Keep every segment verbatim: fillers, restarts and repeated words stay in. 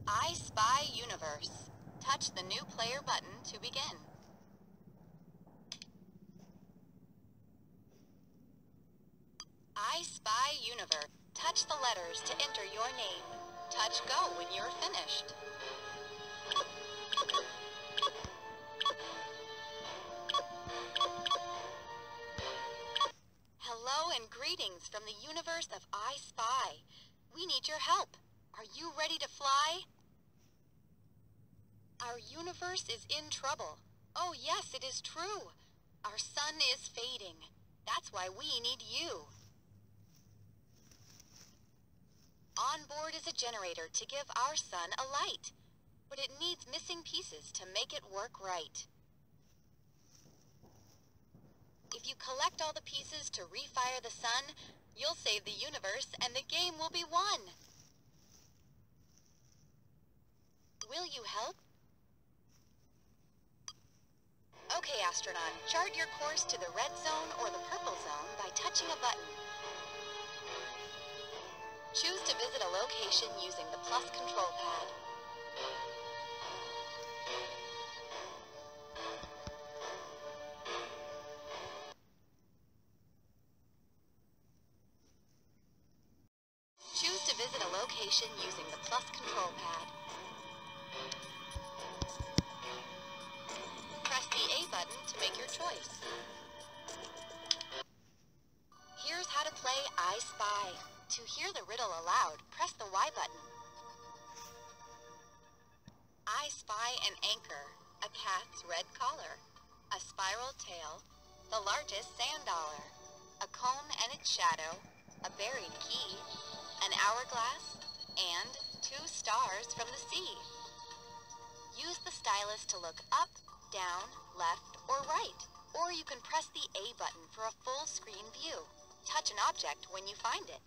I Spy Universe. Touch the new player button to begin. I Spy Universe. Touch the letters to enter your name. Touch go when you're finished. Hello and greetings from the universe of I Spy. We need your help. Are you ready to fly? Our universe is in trouble. Oh yes, it is true. Our sun is fading. That's why we need you. On board is a generator to give our sun a light, but it needs missing pieces to make it work right. If you collect all the pieces to refire the sun, you'll save the universe and the game will be won. Will you help? Okay, astronaut, chart your course to the red zone or the purple zone by touching a button. Choose to visit a location using the plus control pad. Choose to visit a location using the plus control pad. Press the A button to make your choice. Here's how to play I Spy. To hear the riddle aloud, press the Y button. I spy an anchor, a cat's red collar, a spiral tail, the largest sand dollar, a comb and its shadow, a buried key, an hourglass, and two stars from the sea. Use the stylus to look up, down, left, or right, or you can press the A button for a full screen view. Touch an object when you find it.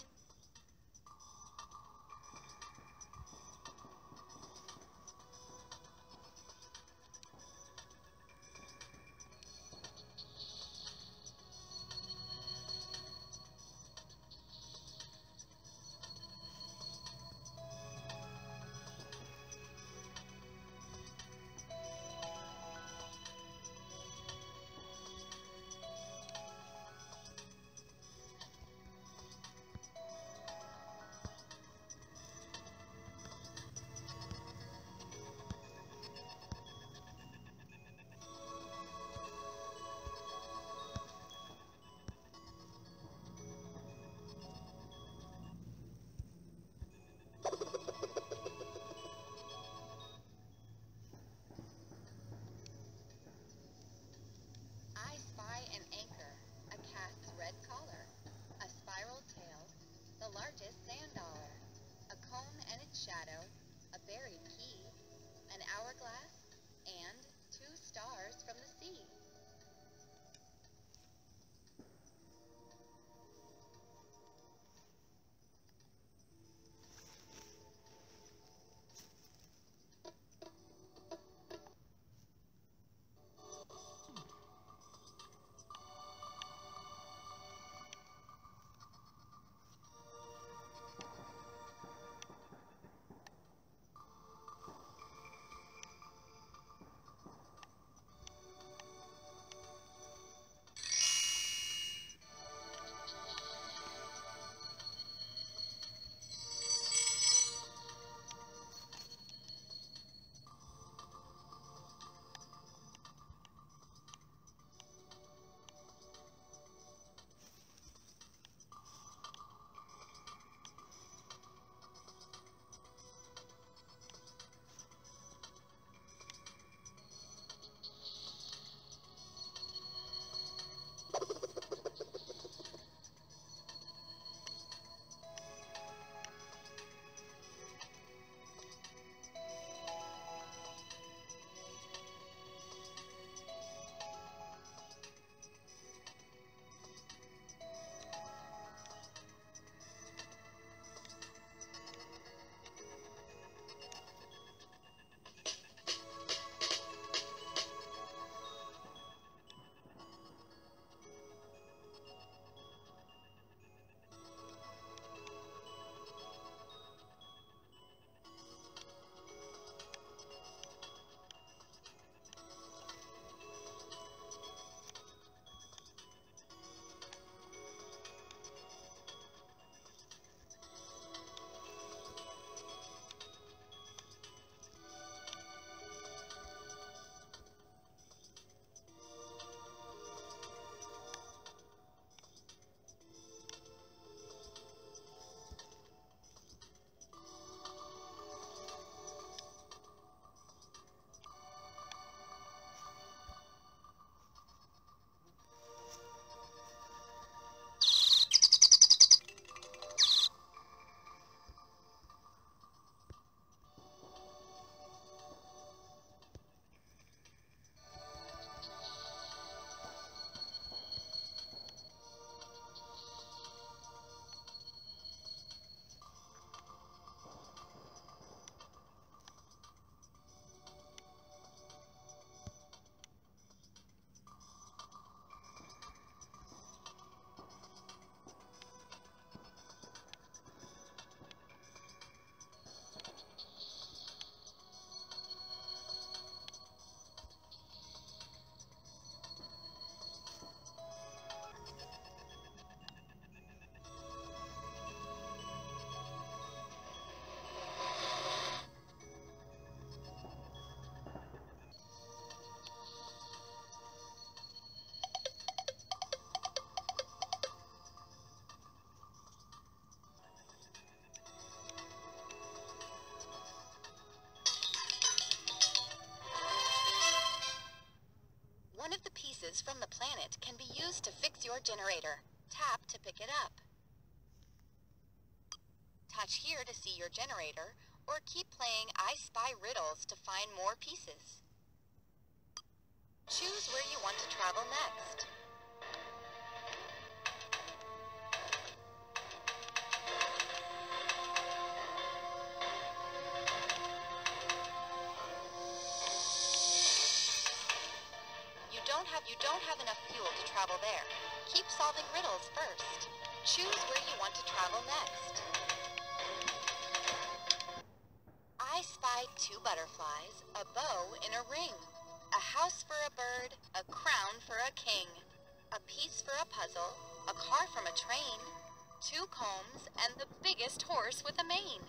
pieces from the planet can be used to fix your generator. Tap to pick it up. Touch here to see your generator, or keep playing I Spy riddles to find more pieces. Choose where you want to travel next. You don't have you don't have enough fuel to travel there. Keep solving riddles first. Choose where you want to travel next. I spy two butterflies, a bow in a ring, a house for a bird, a crown for a king, a piece for a puzzle, a car from a train, two combs, and the biggest horse with a mane.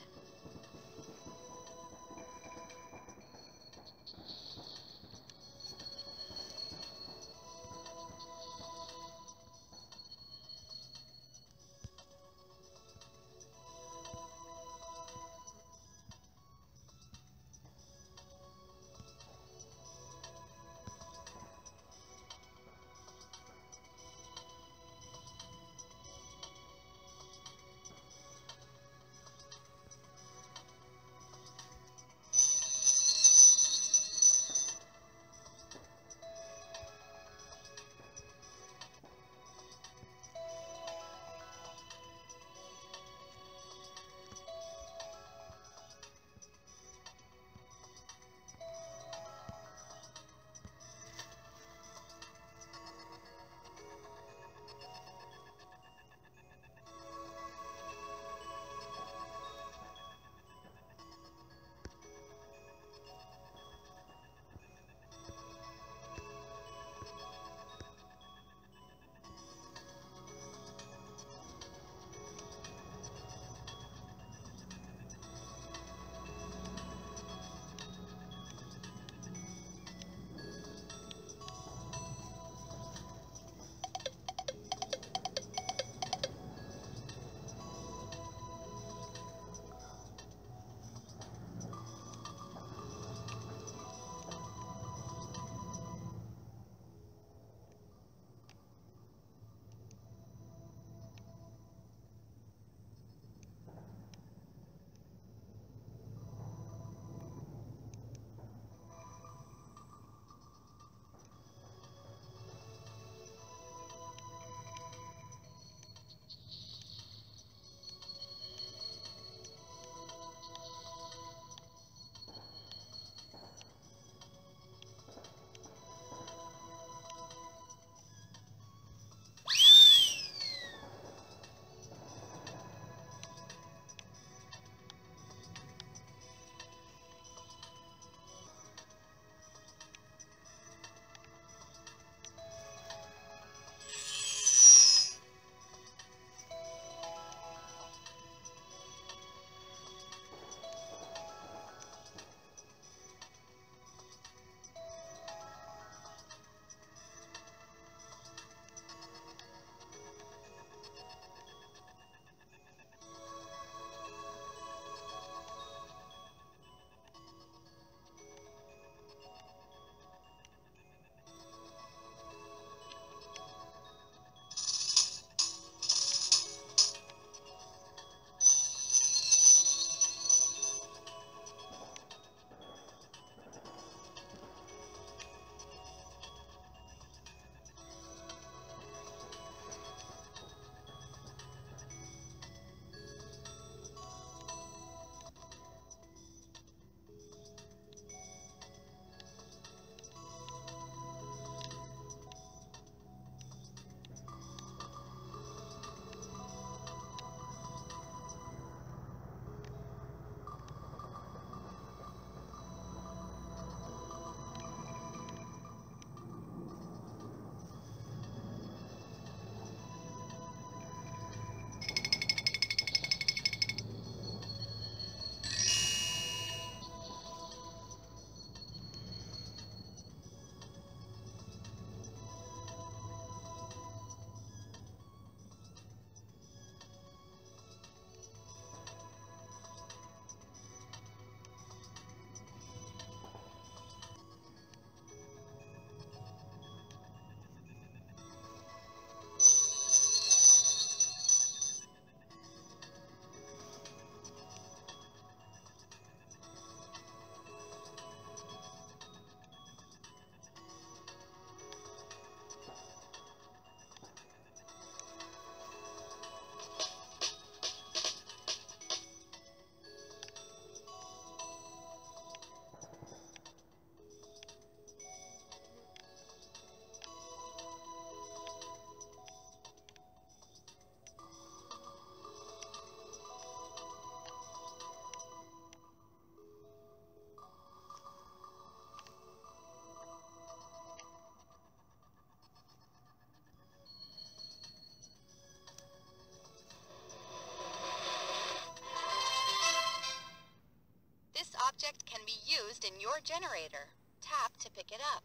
used in your generator. Tap to pick it up.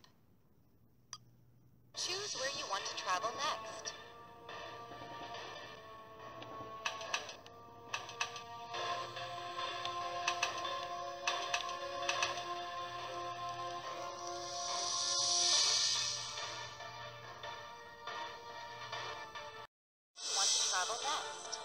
Choose where you want to travel next. Want to travel next.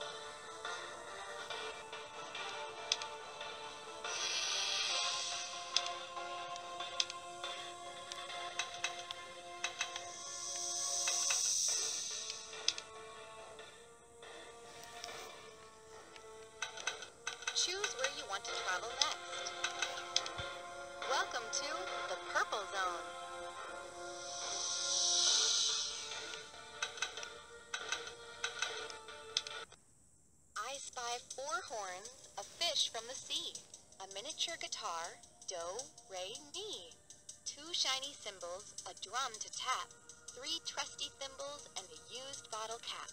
Choose where you want to travel next. Welcome to the Purple Zone. I spy four horns, a fish from the sea, a miniature guitar, do, re, mi, two shiny cymbals, a drum to tap, three trusty thimbles, and a used bottle cap.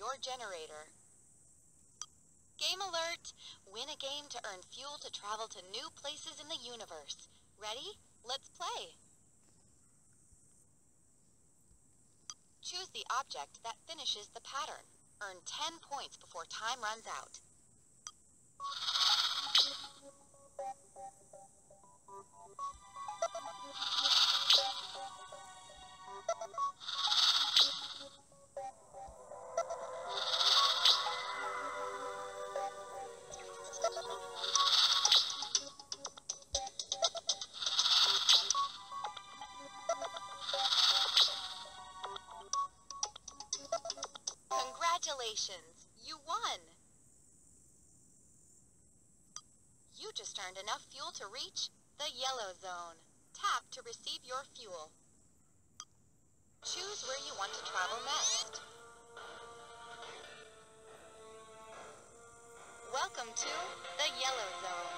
your generator. Game alert! Win a game to earn fuel to travel to new places in the universe. Ready? Let's play! Choose the object that finishes the pattern. Earn ten points before time runs out. Congratulations! You won! You just earned enough fuel to reach the yellow zone. Tap to receive your fuel. Choose where you want to travel next. Welcome to the yellow zone.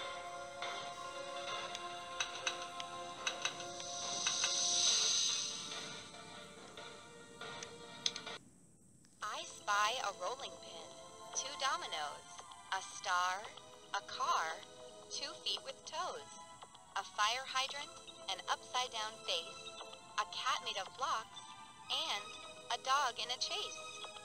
I spy a rolling pin, two dominoes, a star, a car, two feet with toes, a fire hydrant, an upside-down face, a cat made of blocks, and a dog in a chase.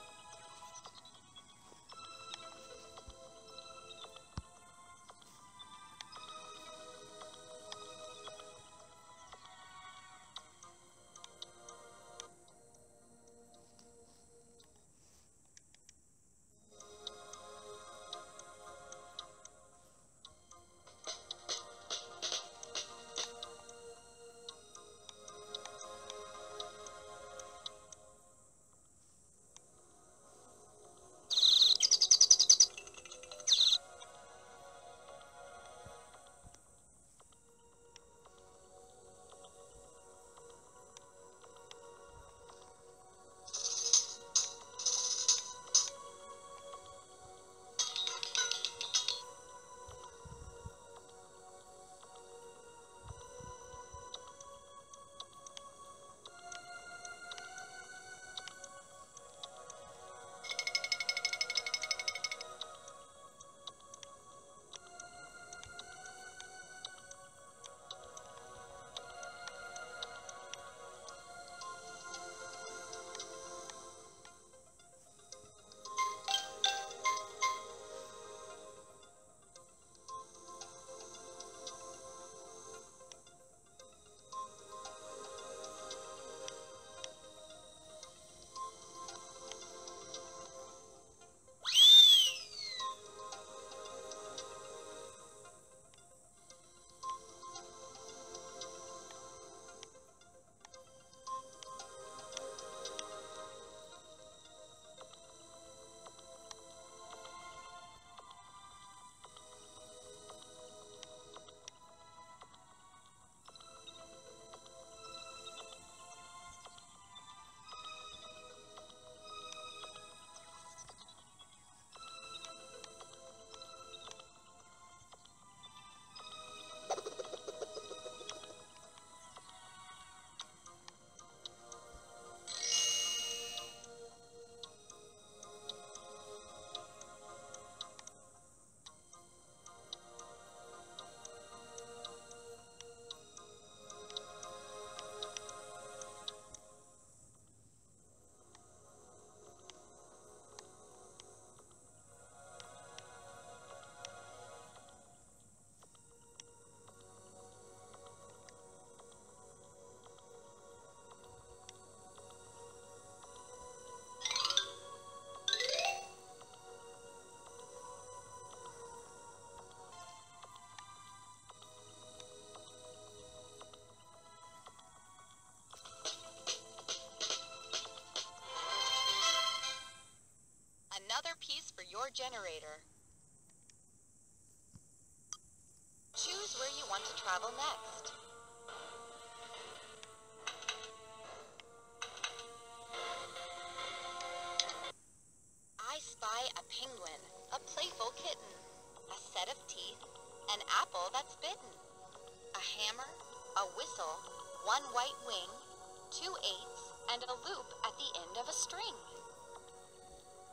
Another piece for your generator. Choose where you want to travel next. I spy a penguin, a playful kitten, a set of teeth, an apple that's bitten, a hammer, a whistle, one white wing, two eights, and a loop at the end of a string.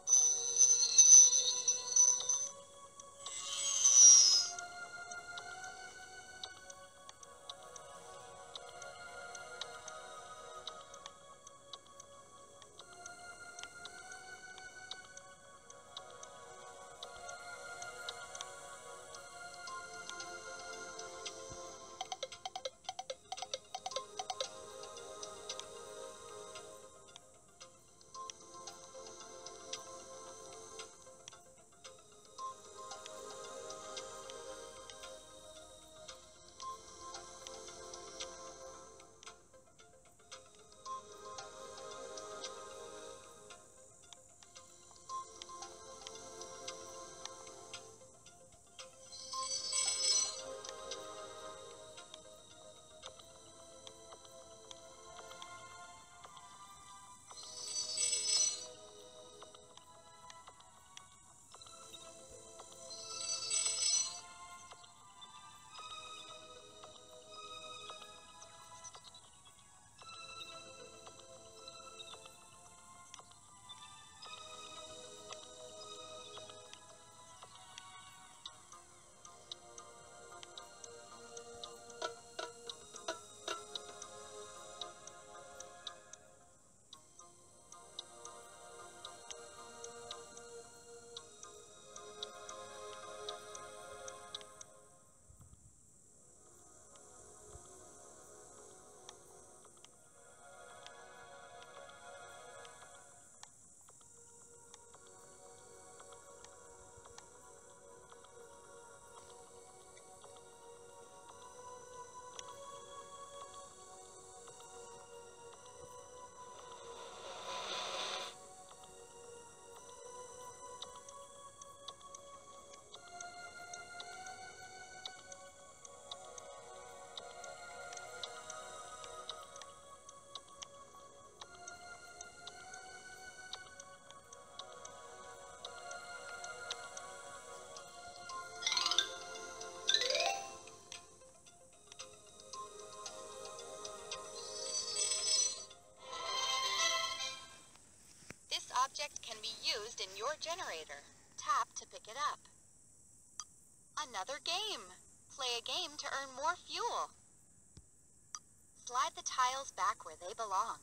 object can be used in your generator. Tap to pick it up. Another game. Play a game to earn more fuel. Slide the tiles back where they belong.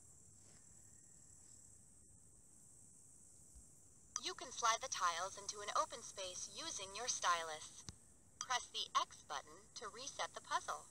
You can slide the tiles into an open space using your stylus. Press the X button to reset the puzzle.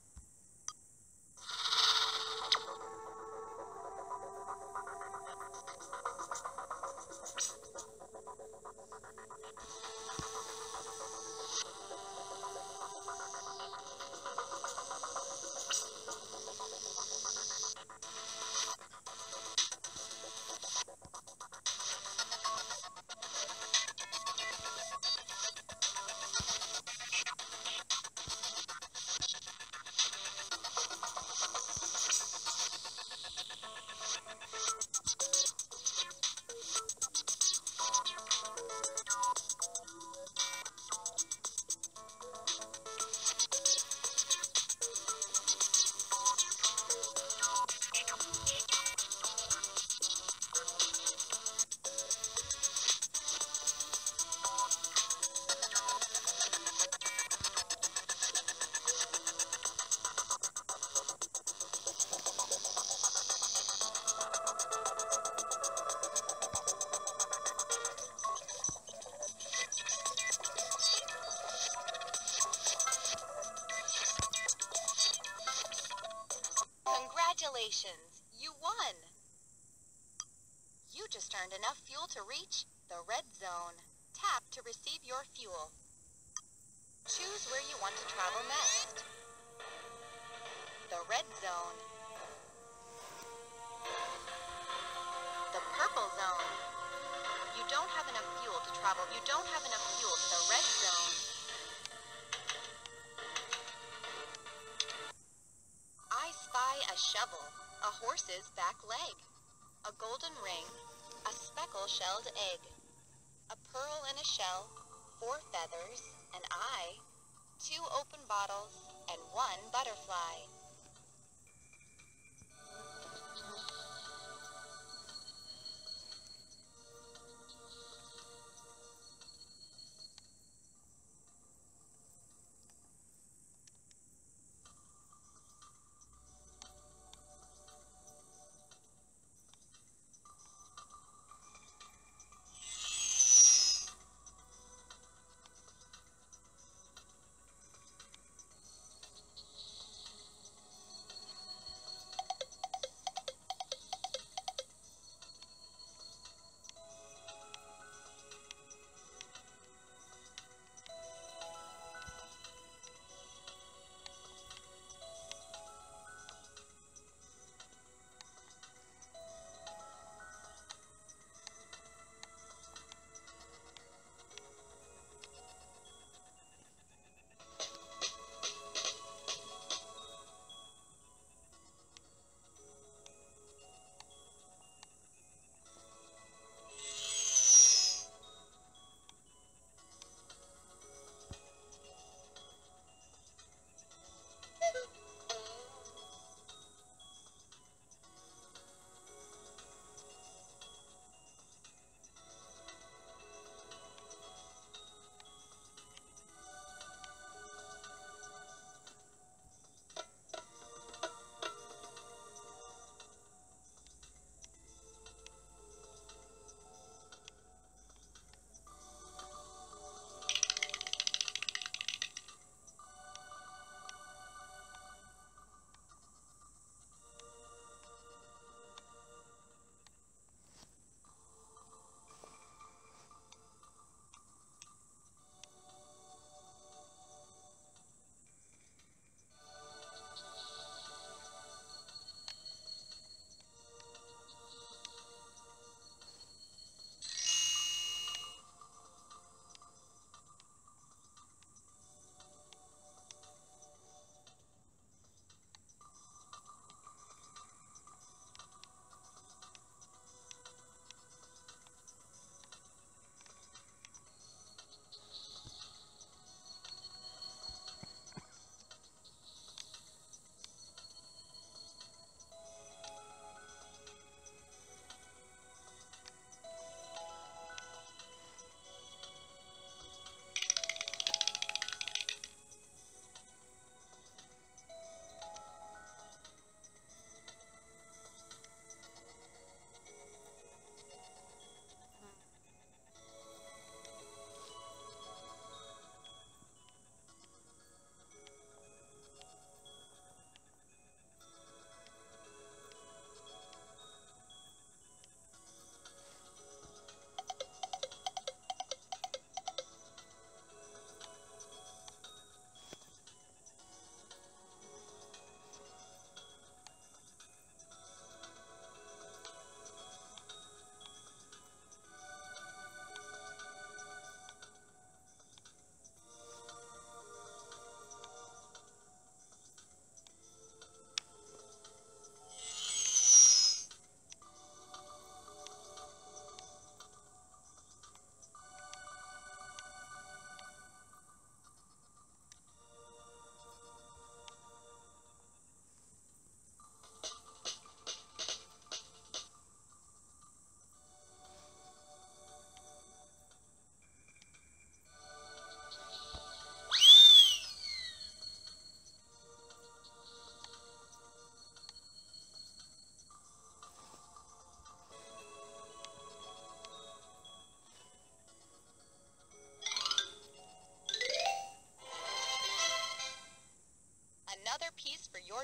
Congratulations, you won! You just earned enough fuel to reach the red zone. Tap to receive your fuel. Choose where you want to travel next. The red zone. The purple zone. You don't have enough fuel to travel. You don't have enough fuel to the red zone. I spy a shovel, a horse's back leg, a golden ring, a speckle-shelled egg, a pearl in a shell, four feathers, an eye, two open bottles, and one butterfly.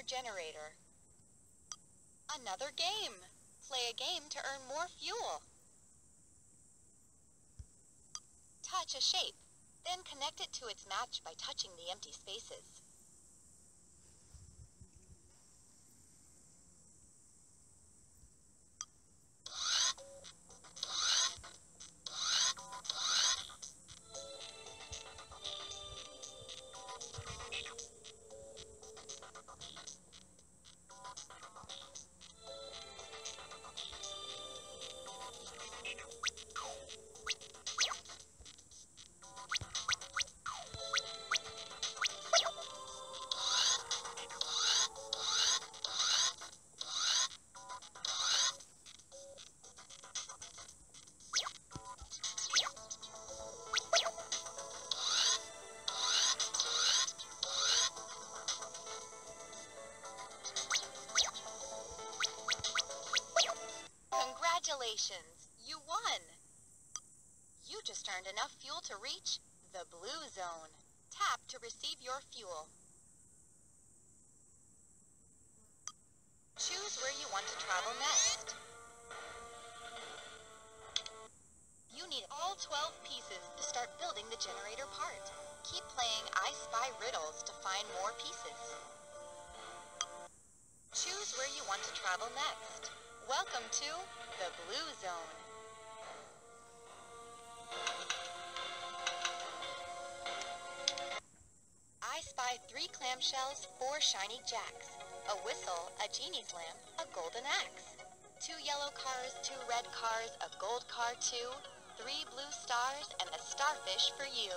generator. Another game. Play a game to earn more fuel. Touch a shape, then connect it to its match by touching the empty spaces. Congratulations, you won! You just earned enough fuel to reach the blue zone. Tap to receive your fuel. Choose where you want to travel next. You need all twelve pieces to start building the generator part. Keep playing I Spy riddles to find more pieces. Choose where you want to travel next. Welcome to the blue zone. I spy three clamshells, four shiny jacks, a whistle, a genie's lamp, a golden axe. Two yellow cars, two red cars, a gold car too, three blue stars, and a starfish for you.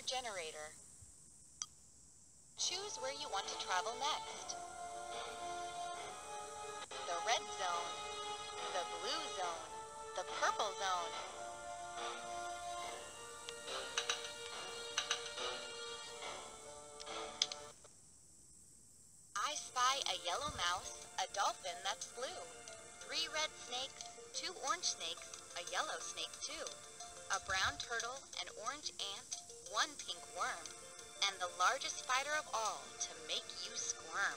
generator. Choose where you want to travel next. The red zone, the blue zone, the purple zone. I spy a yellow mouse, a dolphin that's blue, three red snakes, two orange snakes, a yellow snake too, a brown turtle, an orange ant, one pink worm, and the largest spider of all to make you squirm.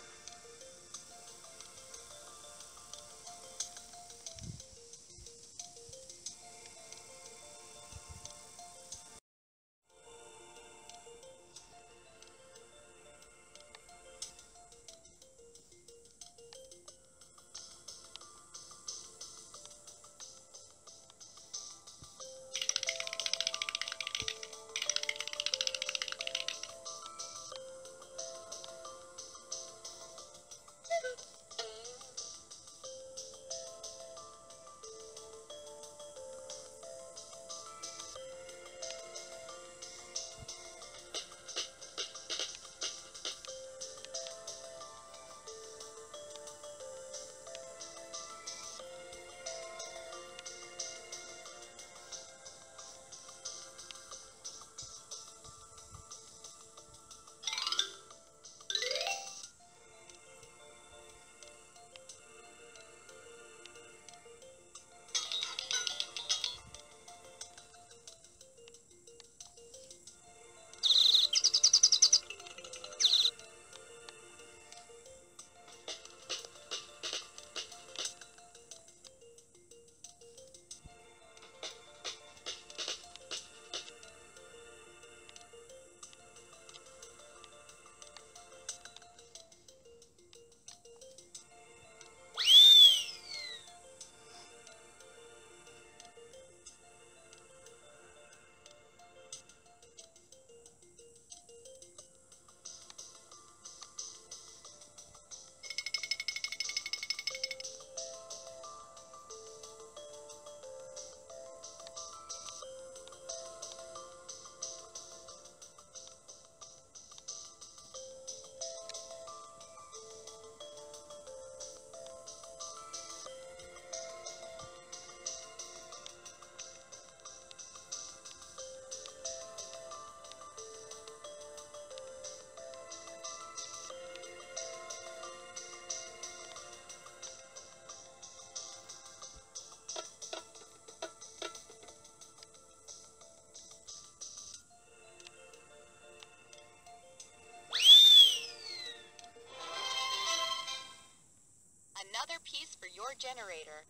Another piece for your generator.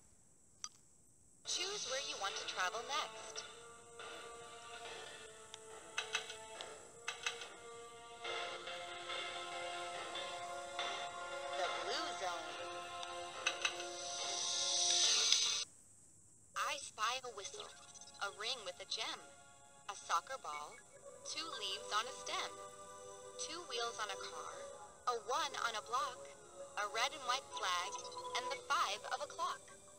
Choose where you want to travel next. The blue zone. I spy a whistle, a ring with a gem, a soccer ball, two leaves on a stem, two wheels on a car, a one on a block, a red and white flag, and the five of a clock.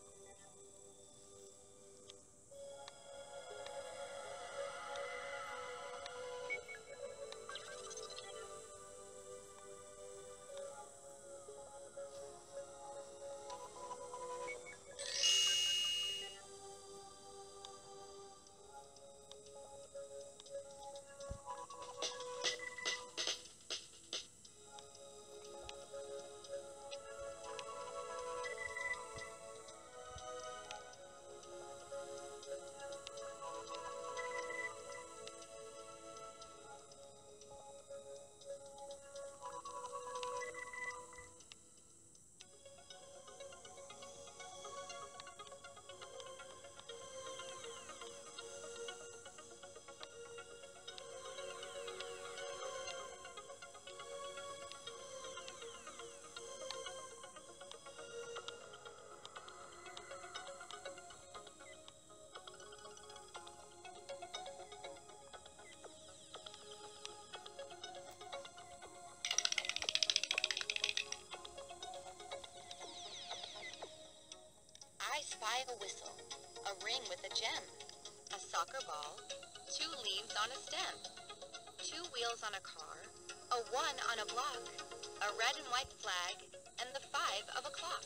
Spy a whistle, a ring with a gem, a soccer ball, two leaves on a stem, two wheels on a car, a one on a block, a red and white flag, and the five of a clock.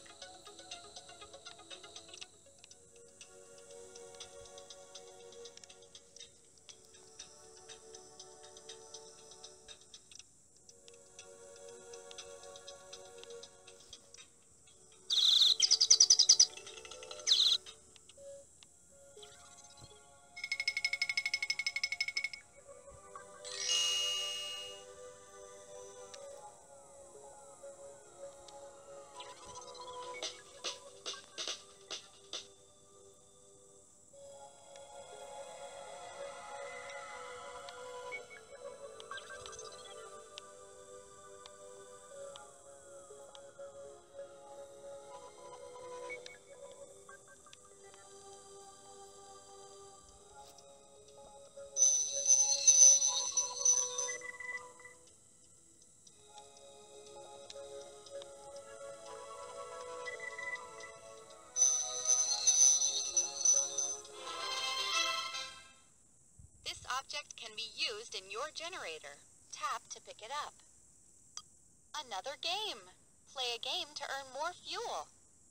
Object can be used in your generator. Tap to pick it up. Another game. Play a game to earn more fuel.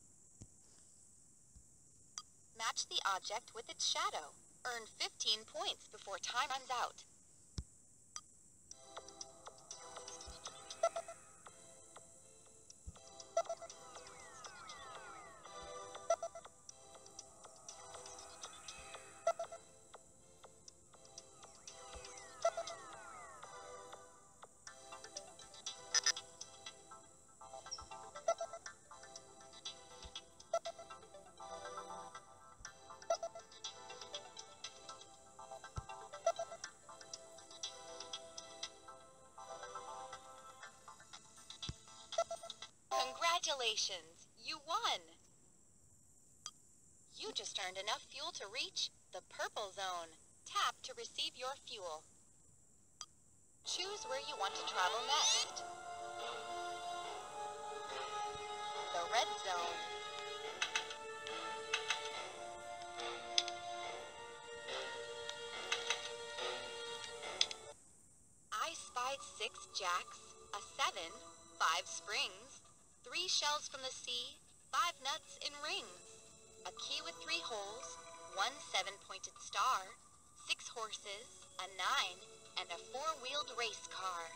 Match the object with its shadow. Earn fifteen points before time runs out. Congratulations! You won! You just earned enough fuel to reach the purple zone. Tap to receive your fuel. Choose where you want to travel next. The red zone. I spied six jacks, a seven, five springs, three shells from the sea, five nuts in rings, a key with three holes, one seven-pointed star, six horses, a nine, and a four-wheeled race car.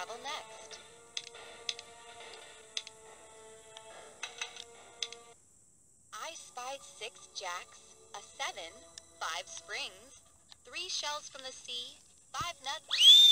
travel next. I spied six jacks, a seven, five springs, three shells from the sea, five nuts.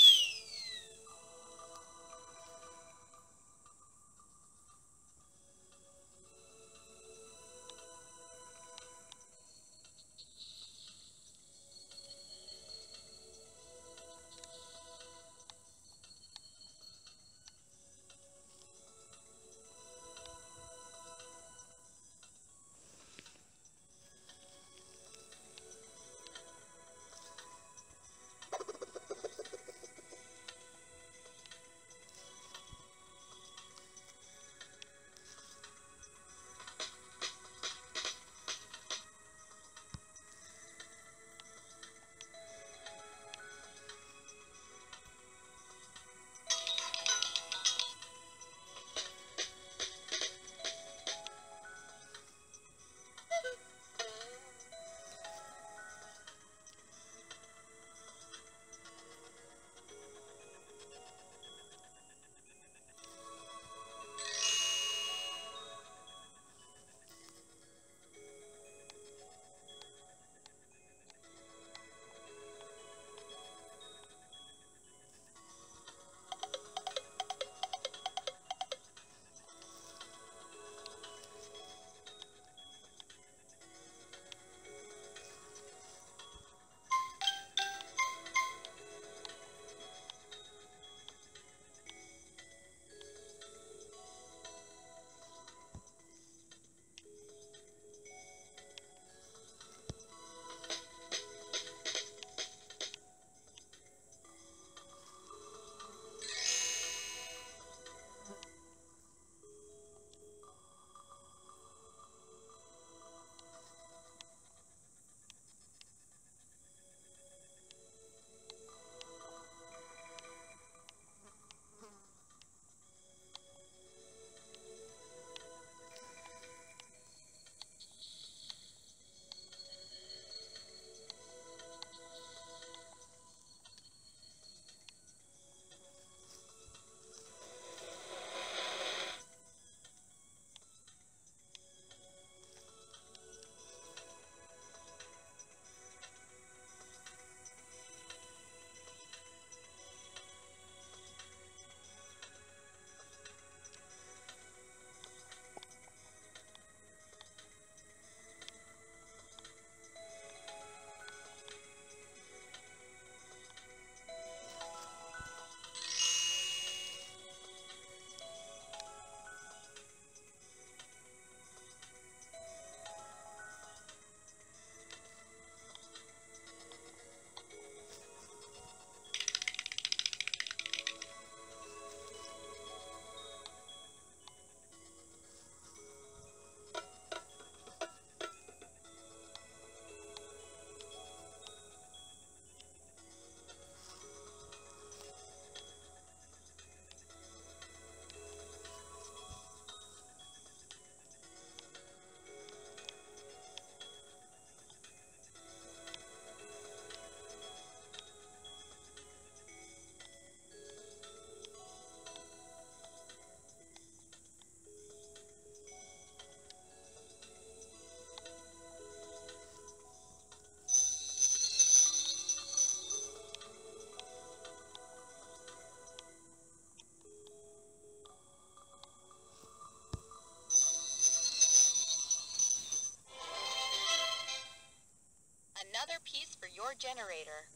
Another piece for your generator.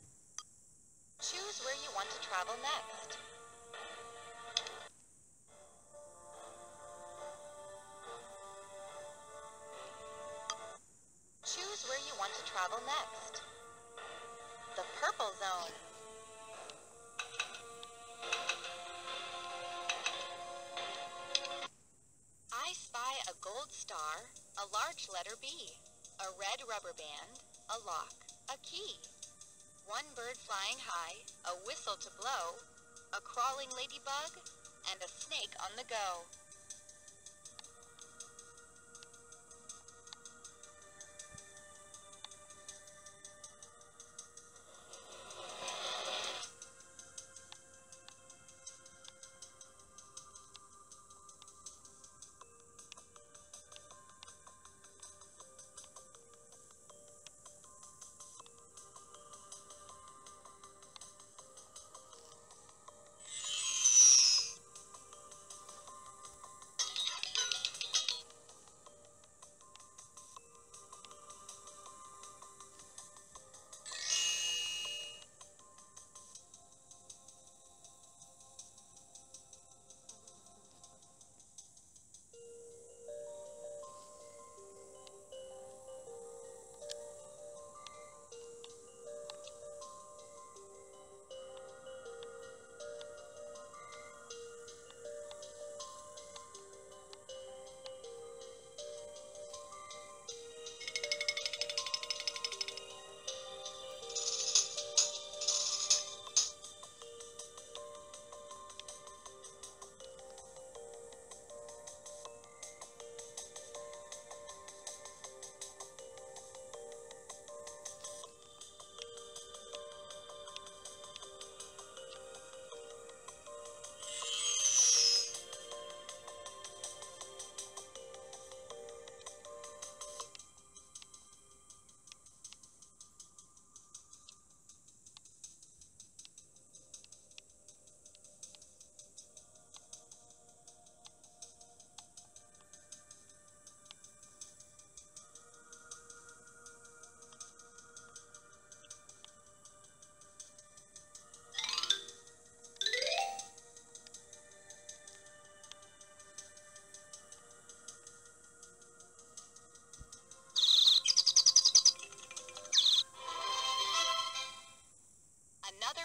Choose where you want to travel next. Choose where you want to travel next. The purple zone. I spy a gold star, a large letter B, a red rubber band, a lock, a key, one bird flying high, a whistle to blow, a crawling ladybug, and a snake on the go.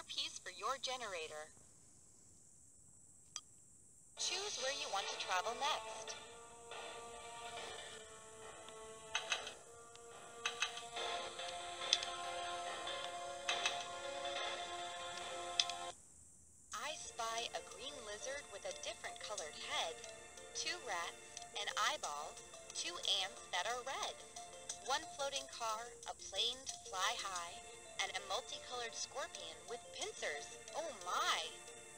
piece for your generator. Choose where you want to travel next. I spy a green lizard with a different colored head, two rats, an eyeball, two ants that are red, one floating car, a plane to fly high, and a multicolored scorpion with pincers. Oh my!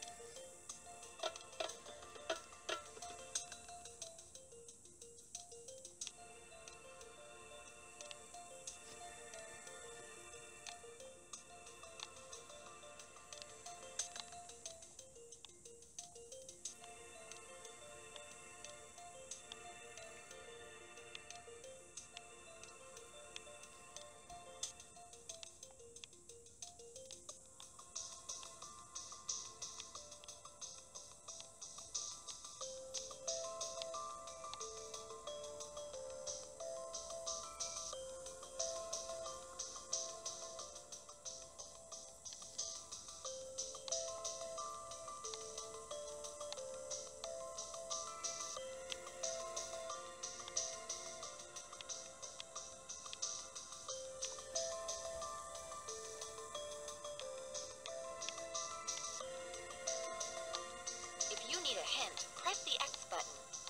If you need a hint, press the X button.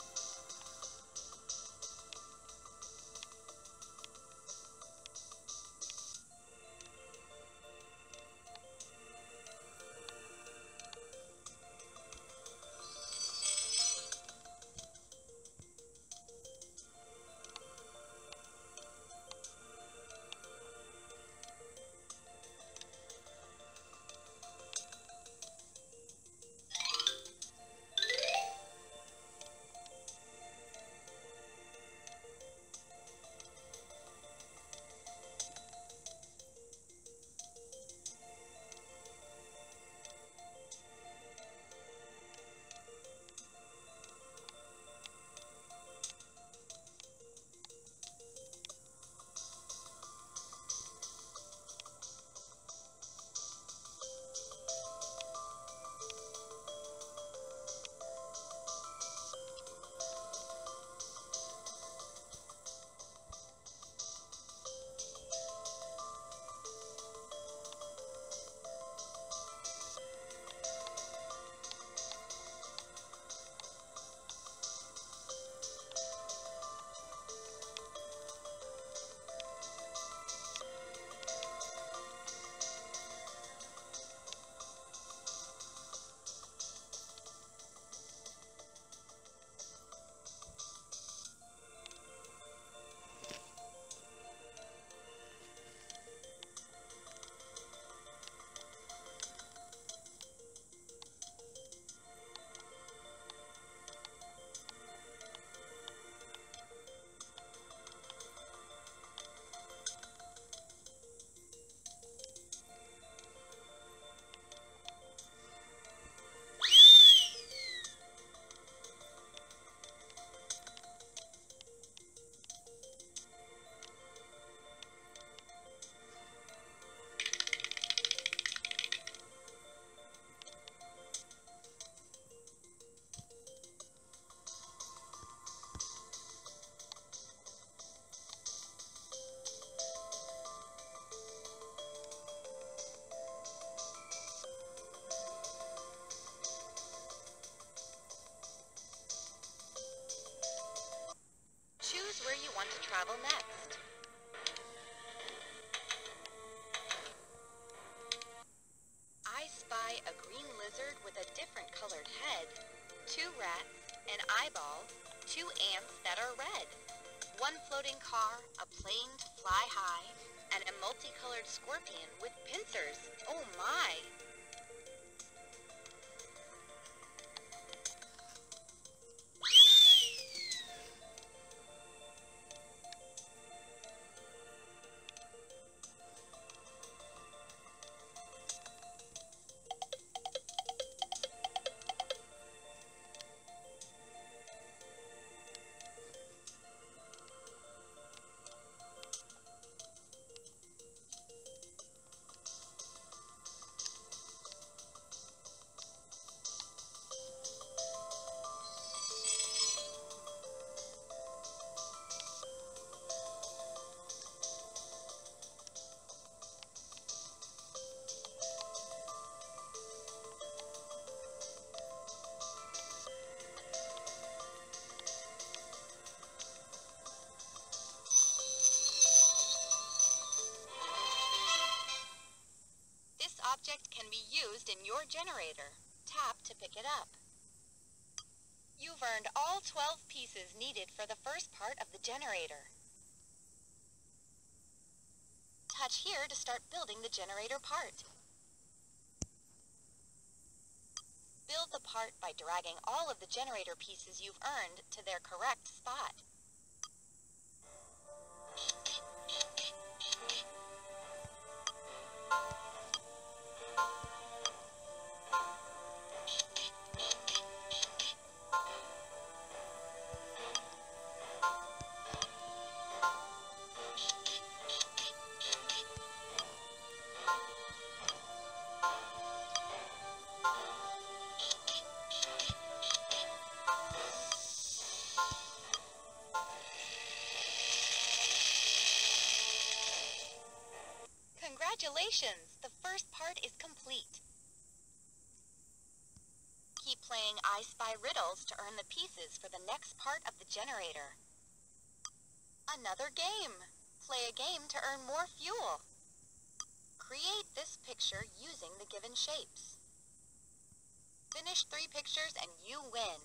Choose where you want to travel next. I spy a green lizard with a different colored head, two rats, an eyeball, two ants that are red, one floating car, a plane to fly high, and a multicolored scorpion with pincers. Oh my! object can be used in your generator. Tap to pick it up. You've earned all twelve pieces needed for the first part of the generator. Touch here to start building the generator part. Build the part by dragging all of the generator pieces you've earned to their correct spot. Congratulations! The first part is complete. Keep playing I Spy riddles to earn the pieces for the next part of the generator. Another game. Play a game to earn more fuel. Create this picture using the given shapes. Finish three pictures and you win.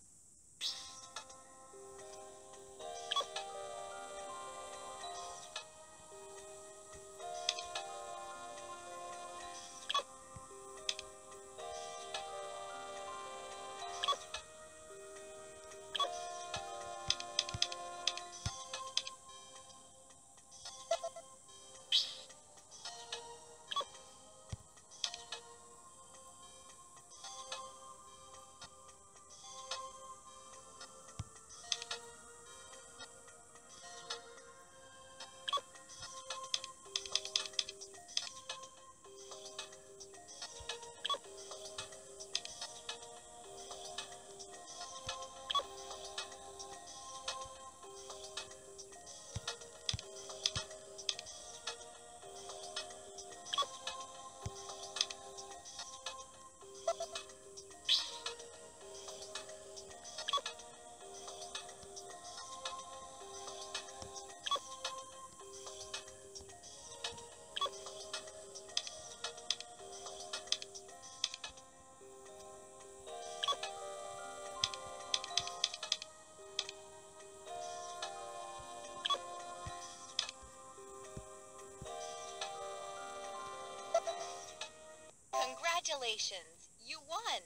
Congratulations! You won!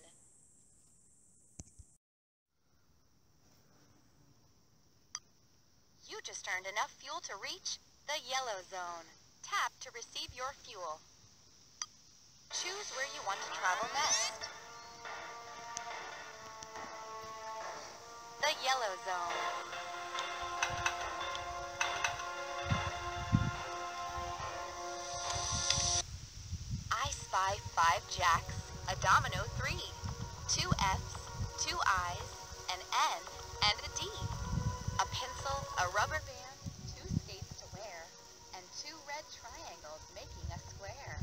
You just earned enough fuel to reach the yellow zone. Tap to receive your fuel. Choose where you want to travel next. The yellow zone. I spy five jacks, a domino three, two F's, two I's, an N, and a D. A pencil, a rubber band, two skates to wear, and two red triangles making a square.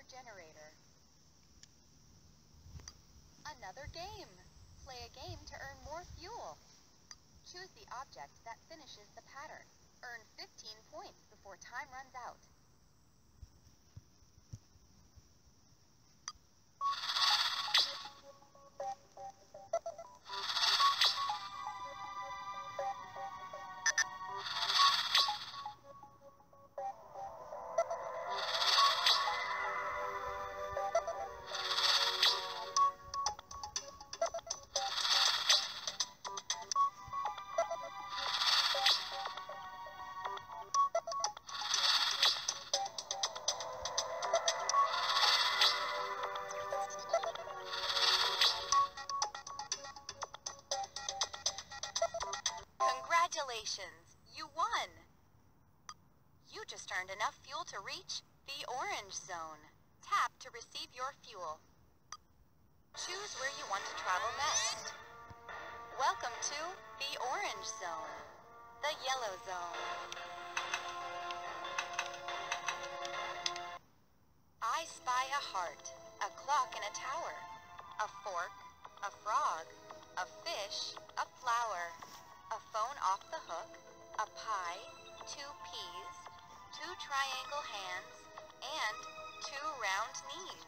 your generator. Another game. Play a game to earn more fuel. Choose the object that finishes the pattern. Earn fifteen points before time runs out. Congratulations! You won! You just earned enough fuel to reach the orange zone. Tap to receive your fuel. Choose where you want to travel next. Welcome to the orange zone. The yellow zone. I spy a heart, a clock in a tower, a fork, a frog, a fish, a flower, a phone off the hook, a pie, two peas, two triangle hands, and two round knees.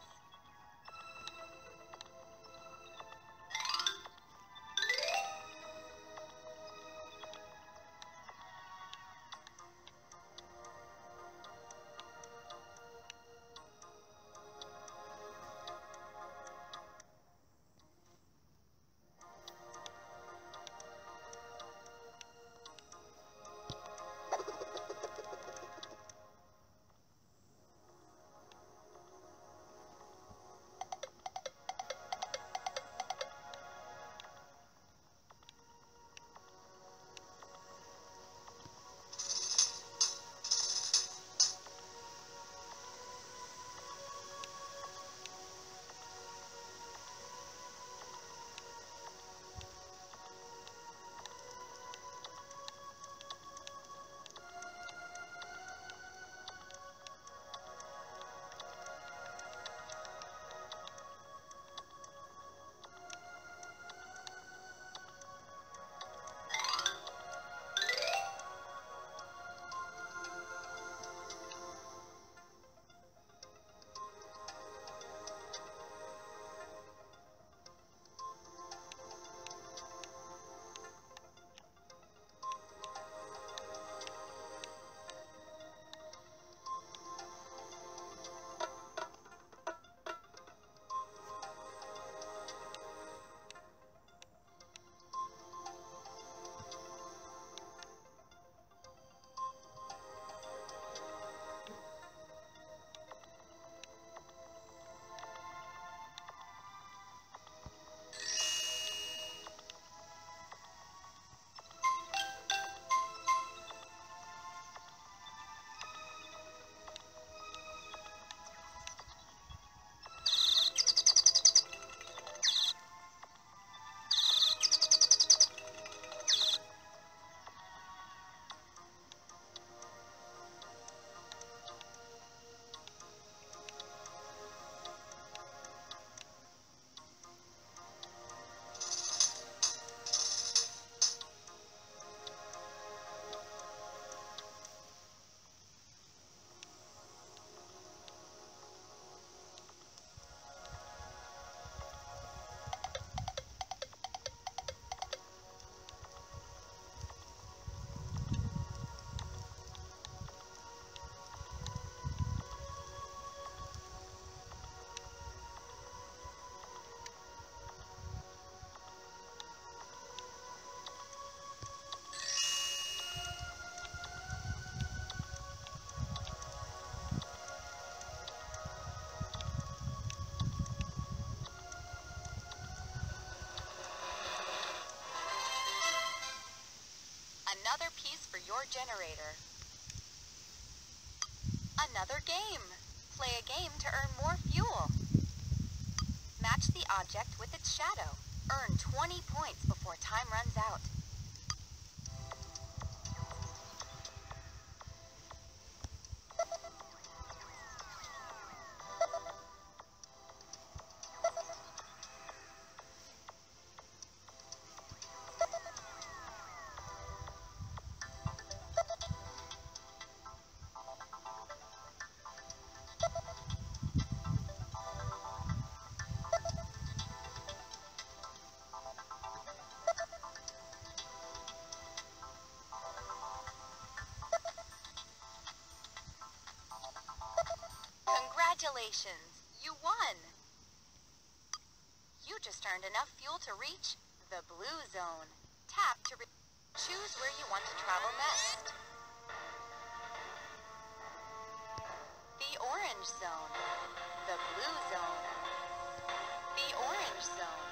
Another piece for your generator. Another game. Play a game to earn more fuel. Match the object with its shadow. Earn twenty points before time runs out. Congratulations! You won! You just earned enough fuel to reach the blue zone. Tap to re- choose where you want to travel next. The orange zone. The blue zone. The orange zone.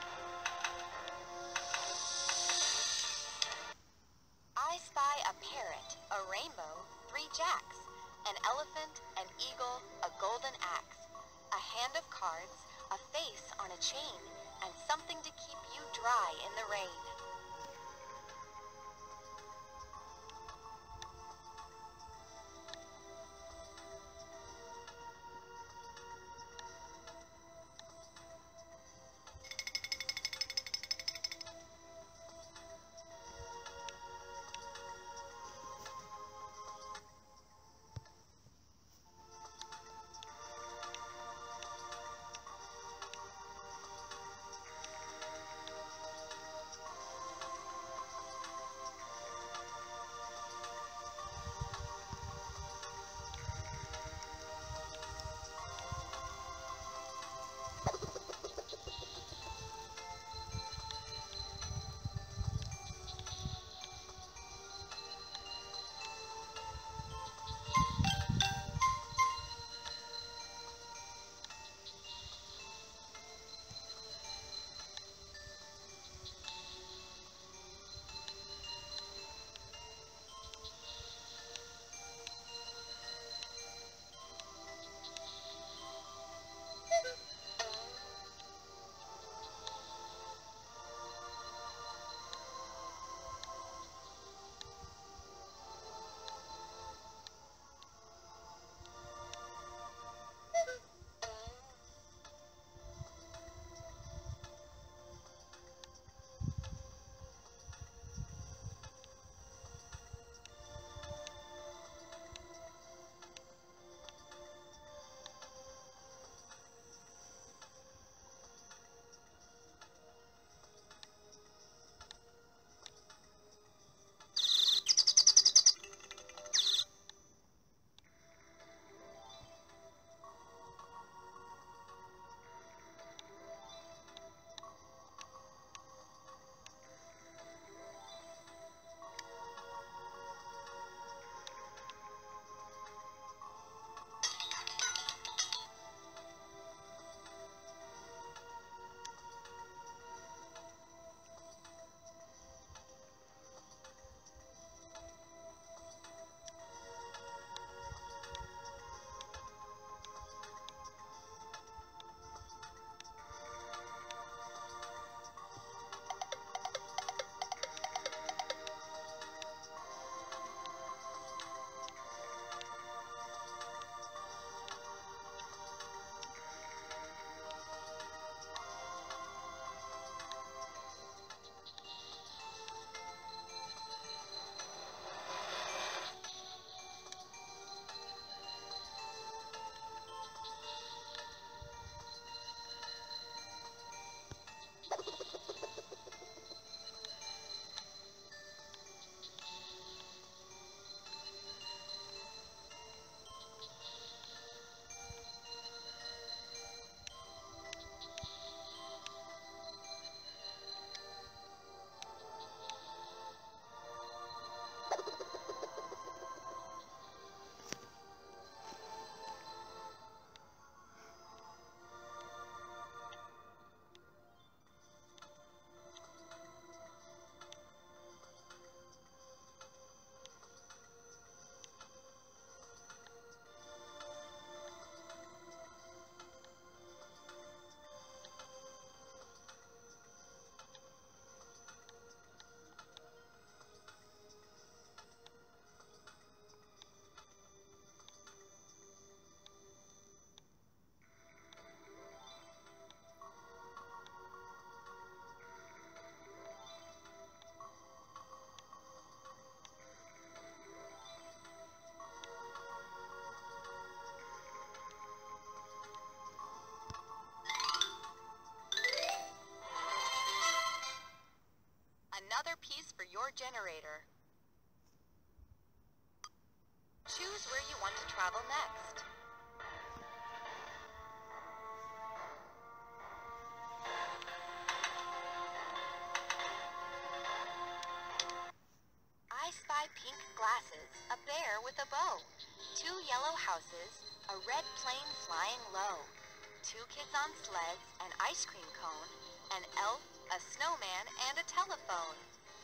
I spy a parrot, a rainbow, three jacks, an elephant, an eagle, a golden axe, a hand of cards, a face on a chain, and something to keep you dry in the rain. Another piece for your generator. Choose where you want to travel next. a bear with a bow, two yellow houses, a red plane flying low, two kids on sleds, an ice cream cone, an elf, a snowman, and a telephone.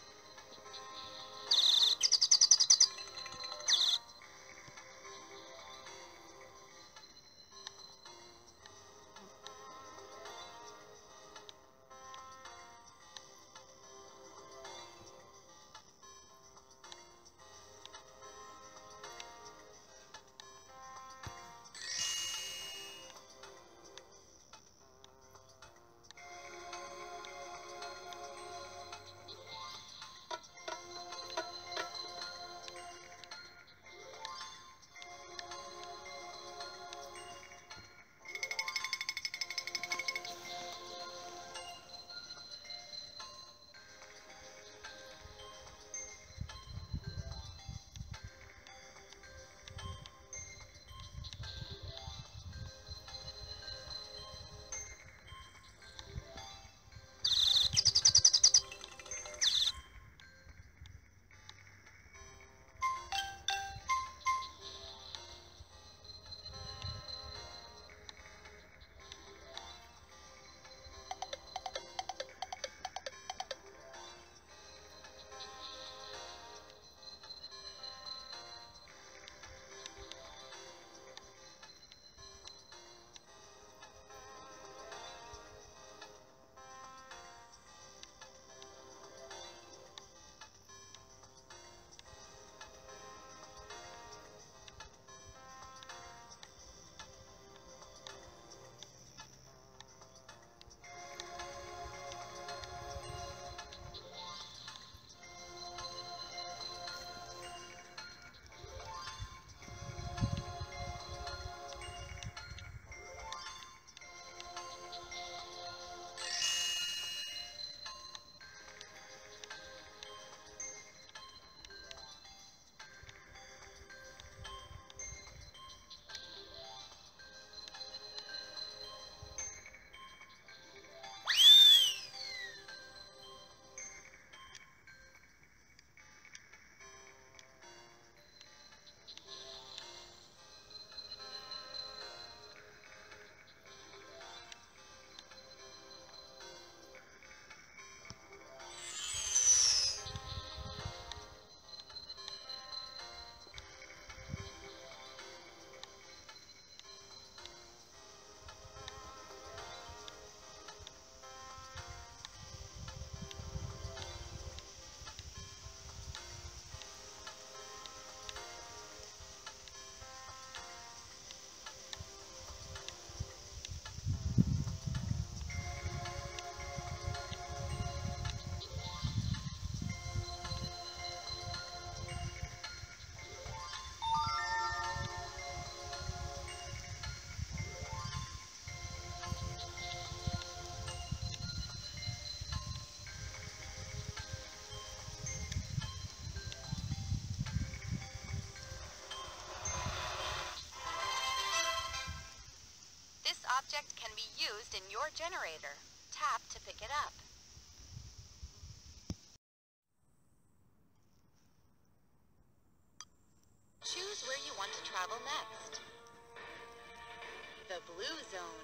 Object can be used in your generator. Tap to pick it up. Choose where you want to travel next. The blue zone.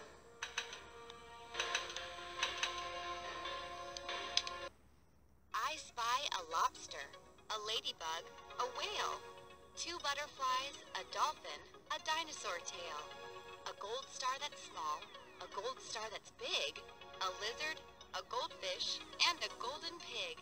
I spy a lobster, a ladybug, a whale, two butterflies, a dolphin, a dinosaur tail, a gold star that's small, a gold star that's big, a lizard, a goldfish, and a golden pig.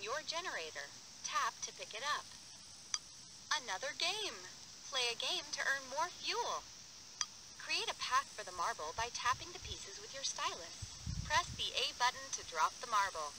your generator. Tap to pick it up. Another game. Play a game to earn more fuel. Create a path for the marble by tapping the pieces with your stylus. Press the A button to drop the marble.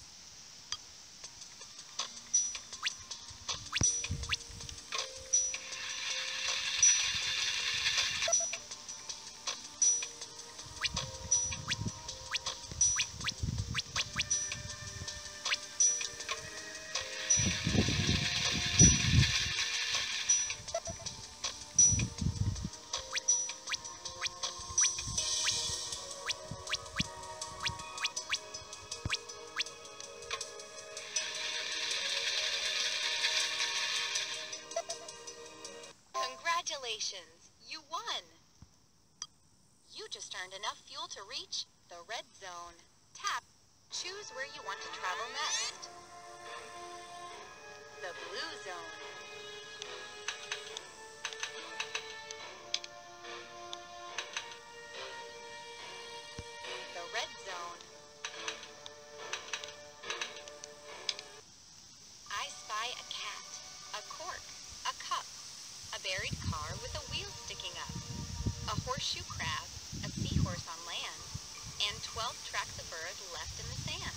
Congratulations, you won! You just earned enough fuel to reach the red zone. Tap. Choose where you want to travel next. The blue zone. The red zone. I spy a cat, a cork, a cup, a buried car with a wheel sticking up, a horseshoe crab, a seahorse on land, and twelve tracks of birds left in the sand.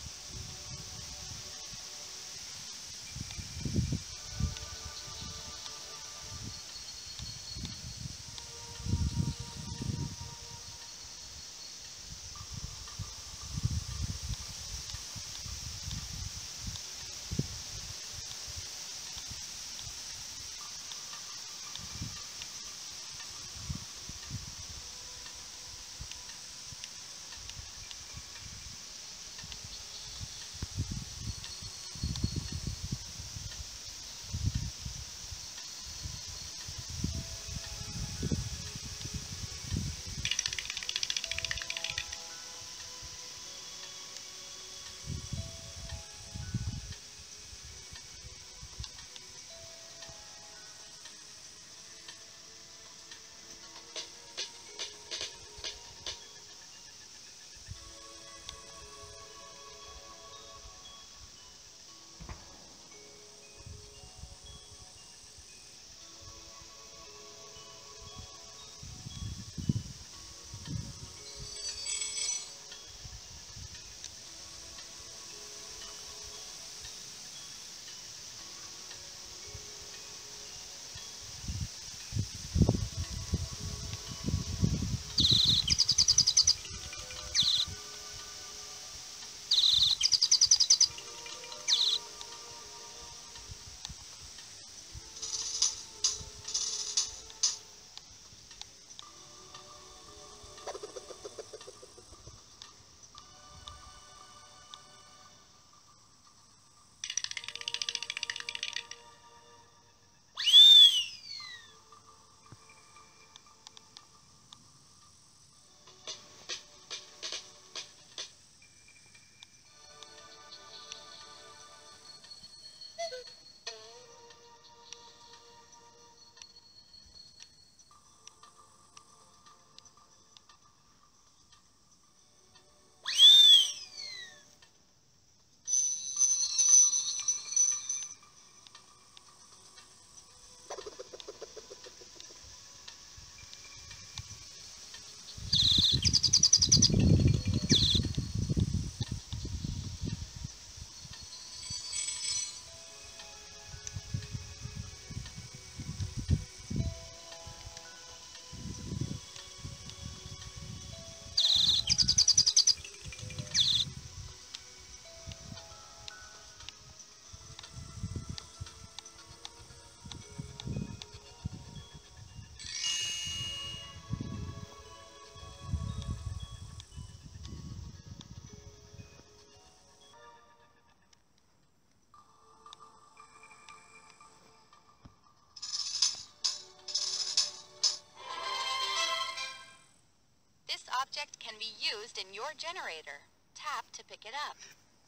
Object can be used in your generator. Tap to pick it up.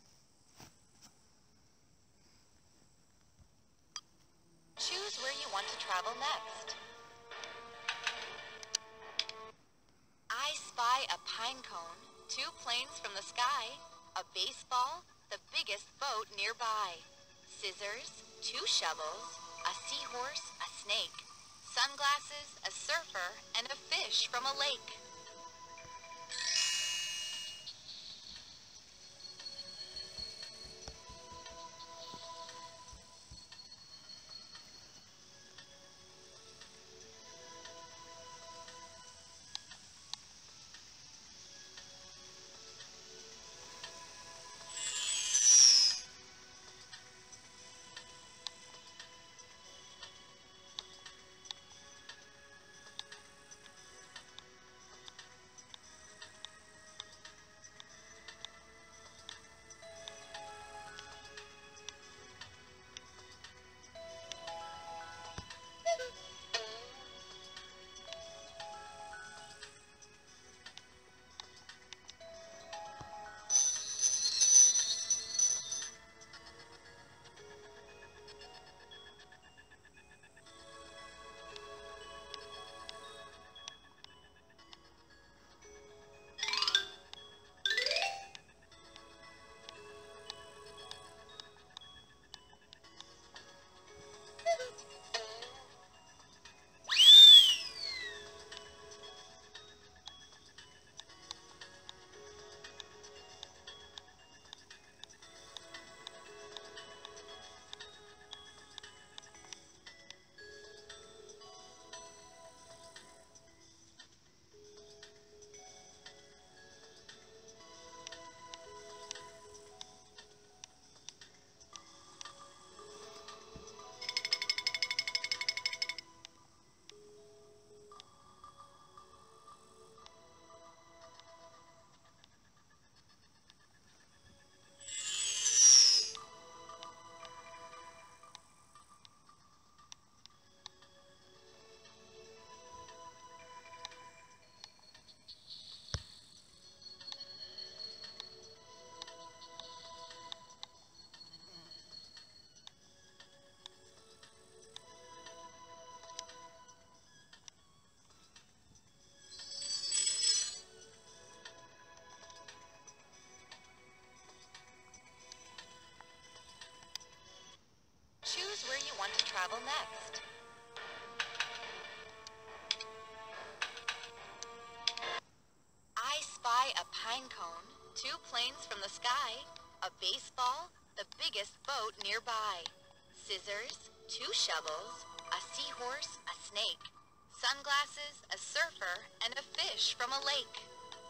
Choose where you want to travel next. I spy a pine cone, two planes from the sky, a baseball, the biggest boat nearby. Scissors, two shovels, a seahorse, a snake, sunglasses, a surfer, and a fish from a lake. Choose where you want to travel next. I spy a pine cone, two planes from the sky, a baseball, the biggest boat nearby, scissors, two shovels, a seahorse, a snake, sunglasses, a surfer, and a fish from a lake.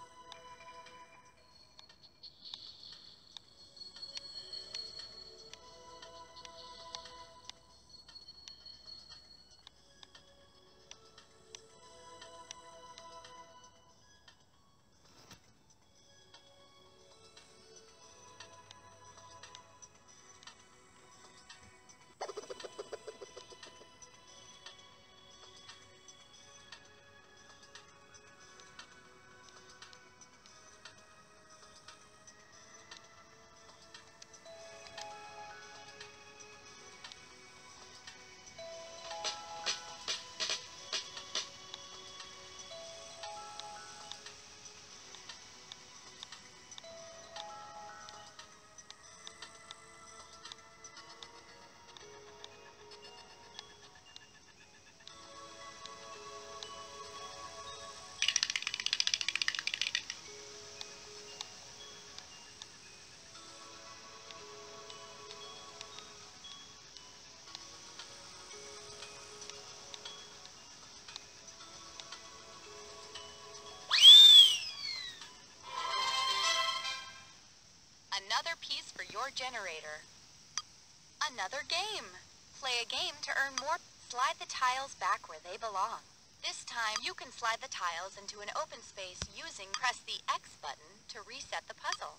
Another piece for your generator. Another game. Play a game to earn more. Slide the tiles back where they belong. This time, you can slide the tiles into an open space using press the X button to reset the puzzle.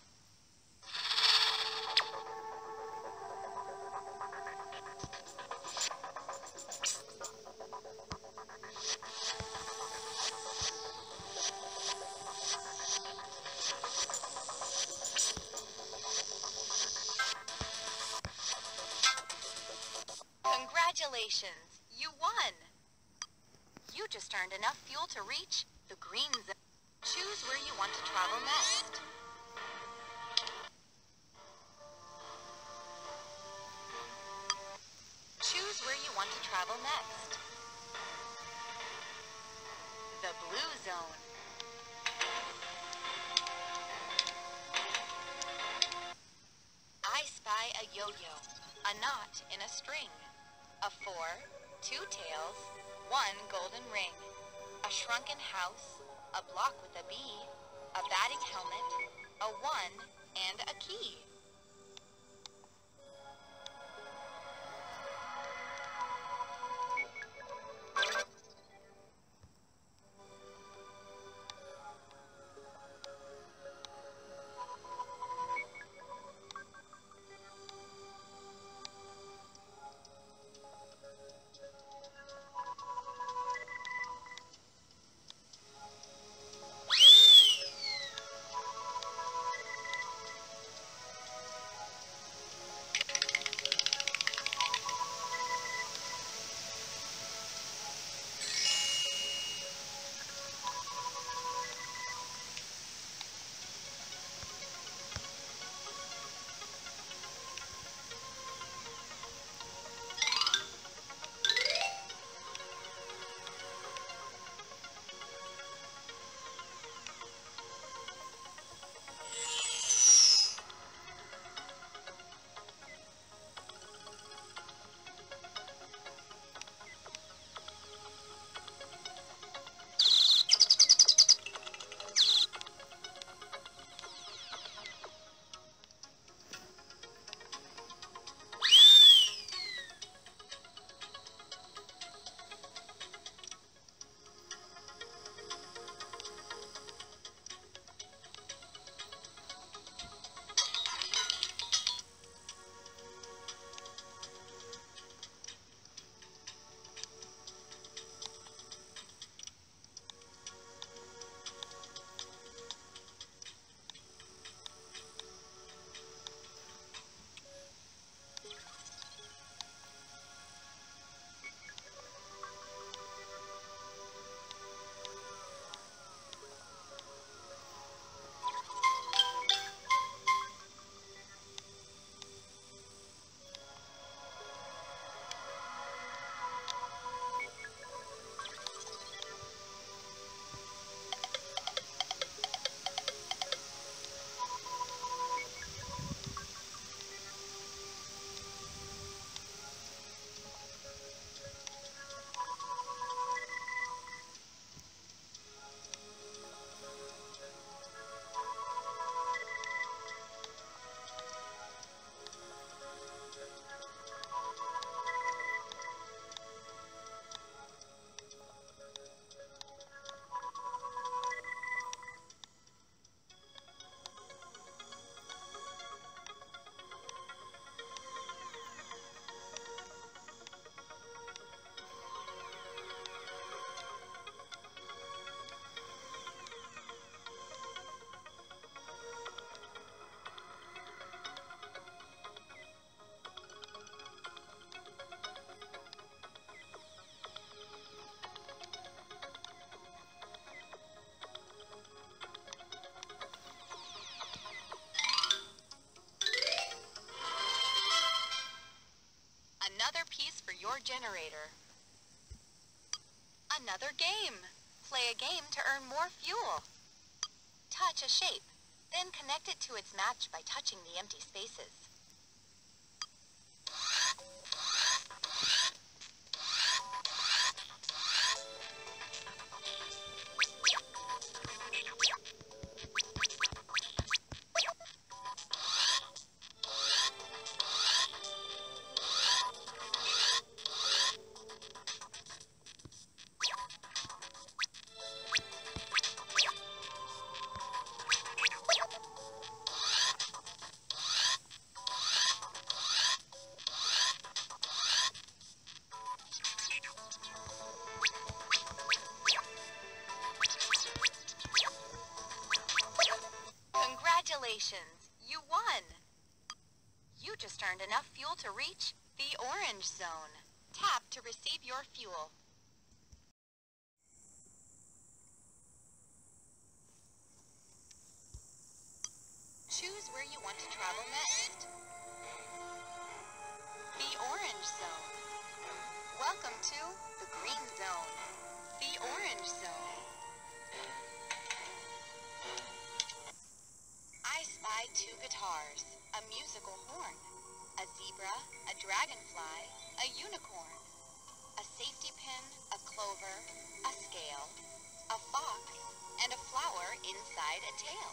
Congratulations, you won! You just earned enough fuel to reach the green zone. Choose where you want to travel next. travel next? The blue zone. I spy a yo-yo, a knot in a string, a four, two tails, one golden ring, a shrunken house, a block with a bee, a batting helmet, a one, and a key. Another piece for your generator. Another game. Play a game to earn more fuel. Touch a shape, then connect it to its match by touching the empty spaces. Congratulations, you won! You just earned enough fuel to reach the orange zone. Tap to receive your fuel. Choose where you want to travel next. The orange zone. Welcome to the green zone, the orange zone. I spy two guitars, a musical horn, a zebra, a dragonfly, a unicorn, a safety pin, a clover, a scale, a fox, and a flower inside a tail.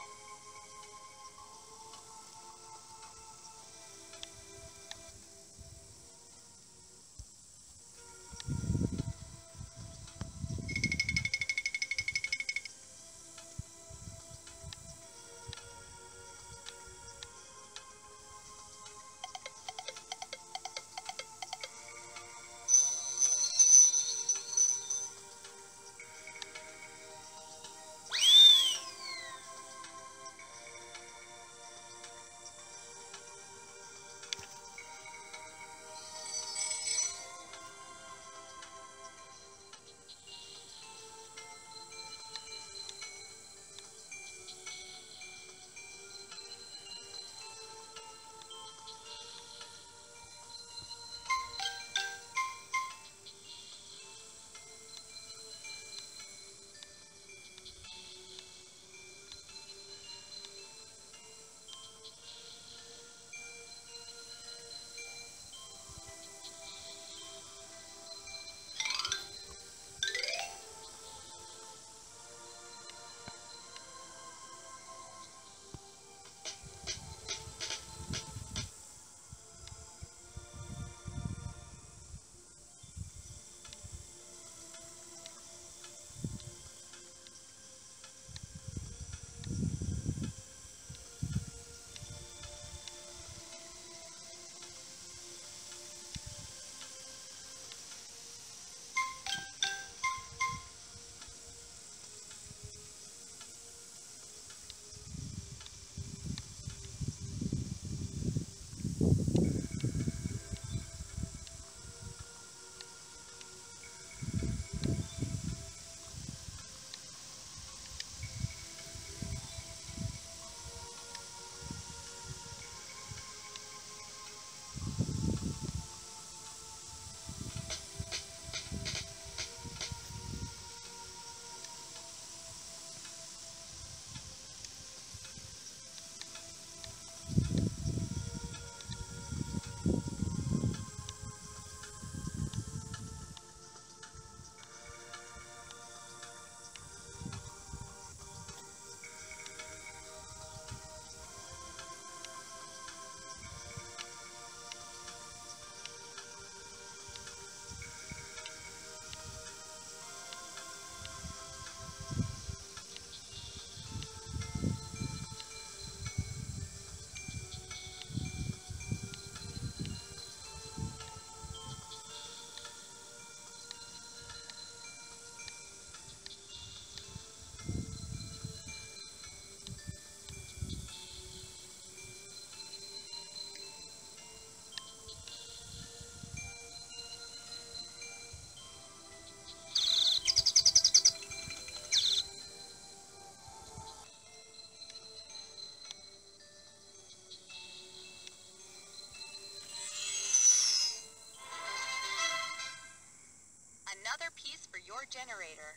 Another piece for your generator.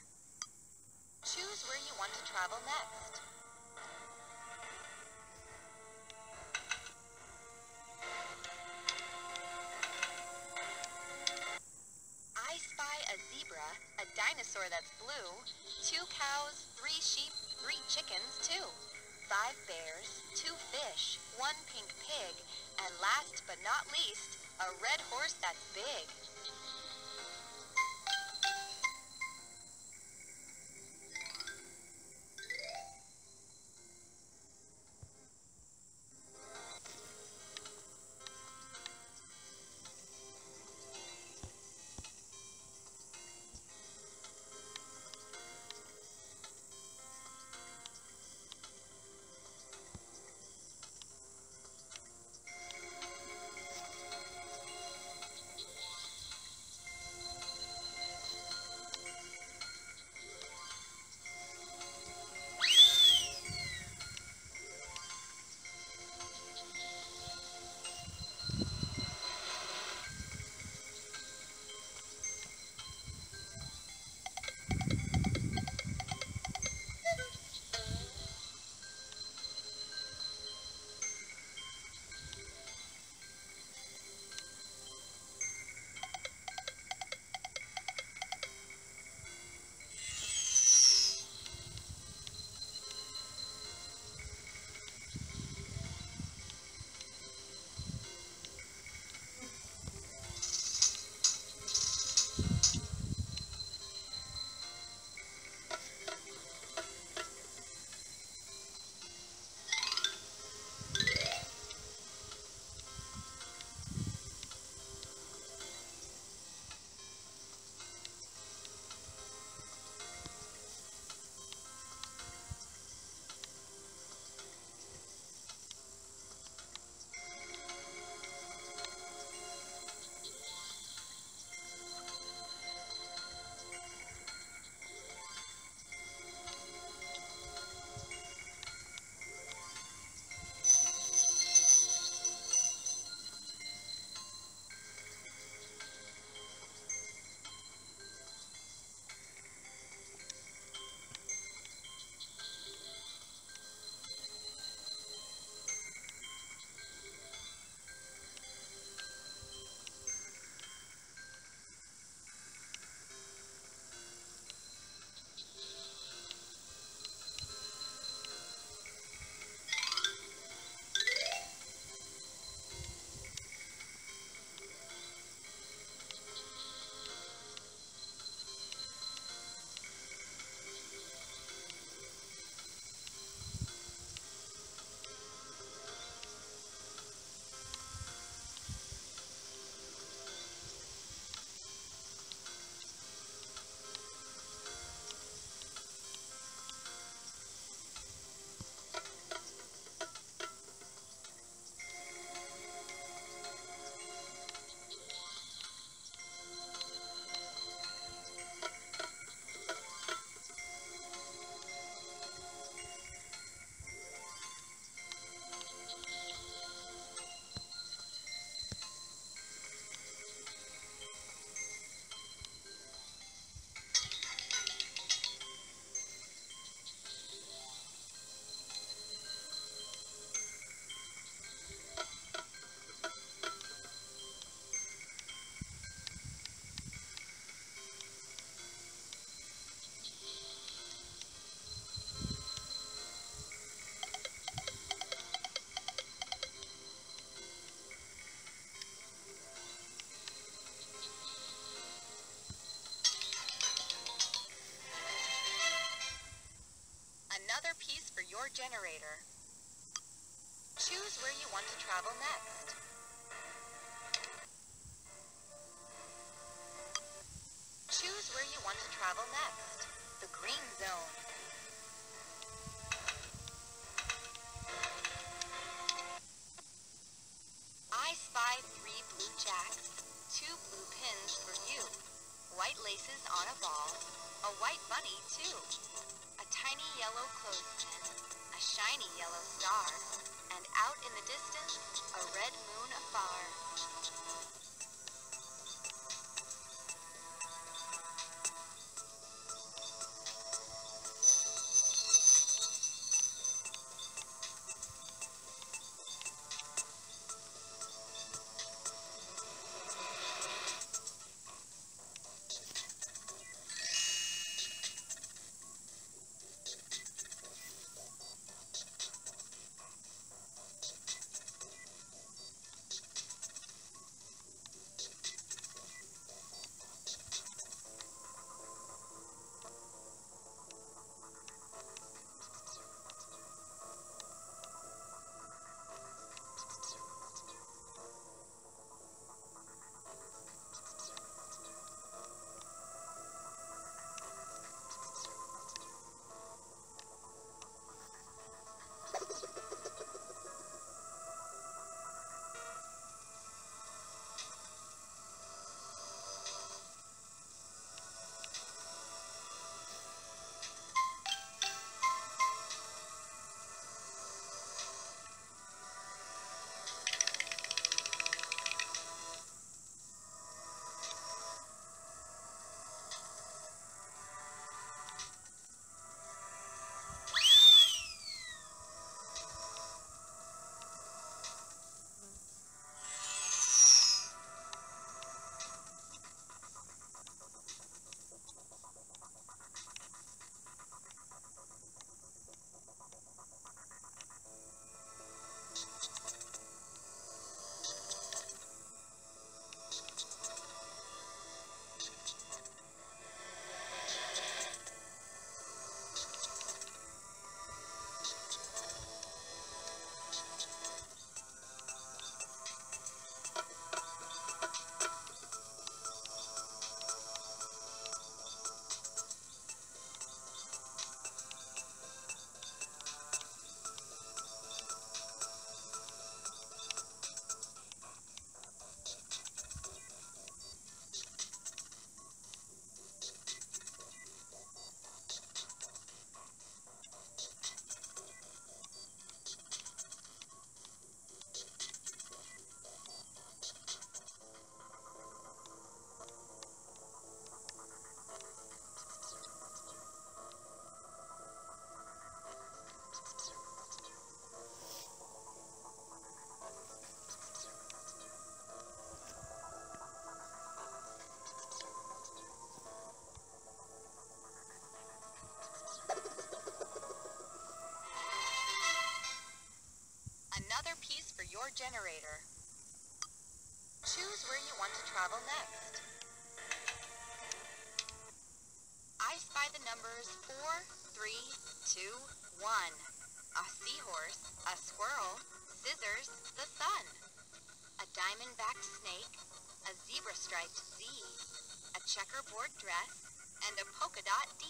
Choose where you want to travel next. I spy a zebra, a dinosaur that's blue, two cows, three sheep, three chickens too, five bears, two fish, one pink pig, and last but not least, a red horse that's big. Another piece for your generator. Choose where you want to travel next. Choose where you want to travel next. The green zone. I spy three blue jacks, two blue pins for you, white laces on a ball, a white bunny too, a tiny yellow clothespin, a shiny yellow star, and out in the distance, a red moon afar. Another piece for your generator. Choose where you want to travel next. I spy the numbers four, three, two, one. A seahorse, a squirrel, scissors, the sun. A diamond-backed snake, a zebra-striped Z, a checkerboard dress, and a polka dot D.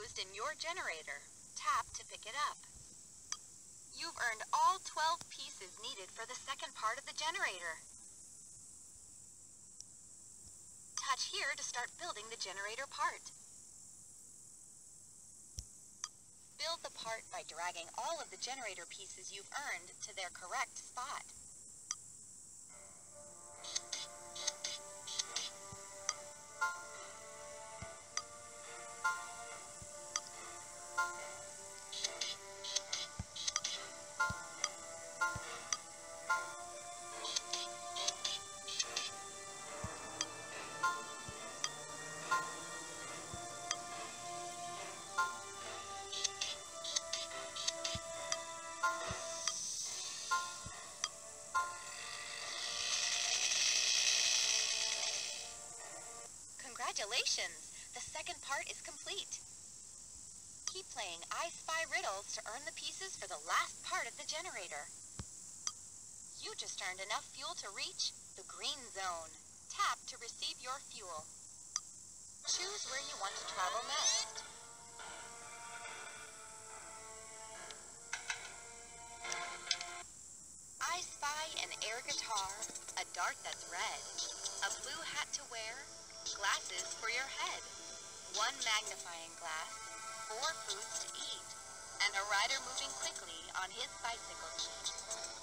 used in your generator. Tap to pick it up. You've earned all twelve pieces needed for the second part of the generator. Touch here to start building the generator part. Build the part by dragging all of the generator pieces you've earned to their correct spot. Congratulations! The second part is complete. Keep playing I Spy riddles to earn the pieces for the last part of the generator. You just earned enough fuel to reach the green zone. Tap to receive your fuel. Choose where you want to travel next. I spy an air guitar, a dart that's red, a blue hat to wear, glasses for your head, one magnifying glass, four foods to eat, and a rider moving quickly on his bicycle seat.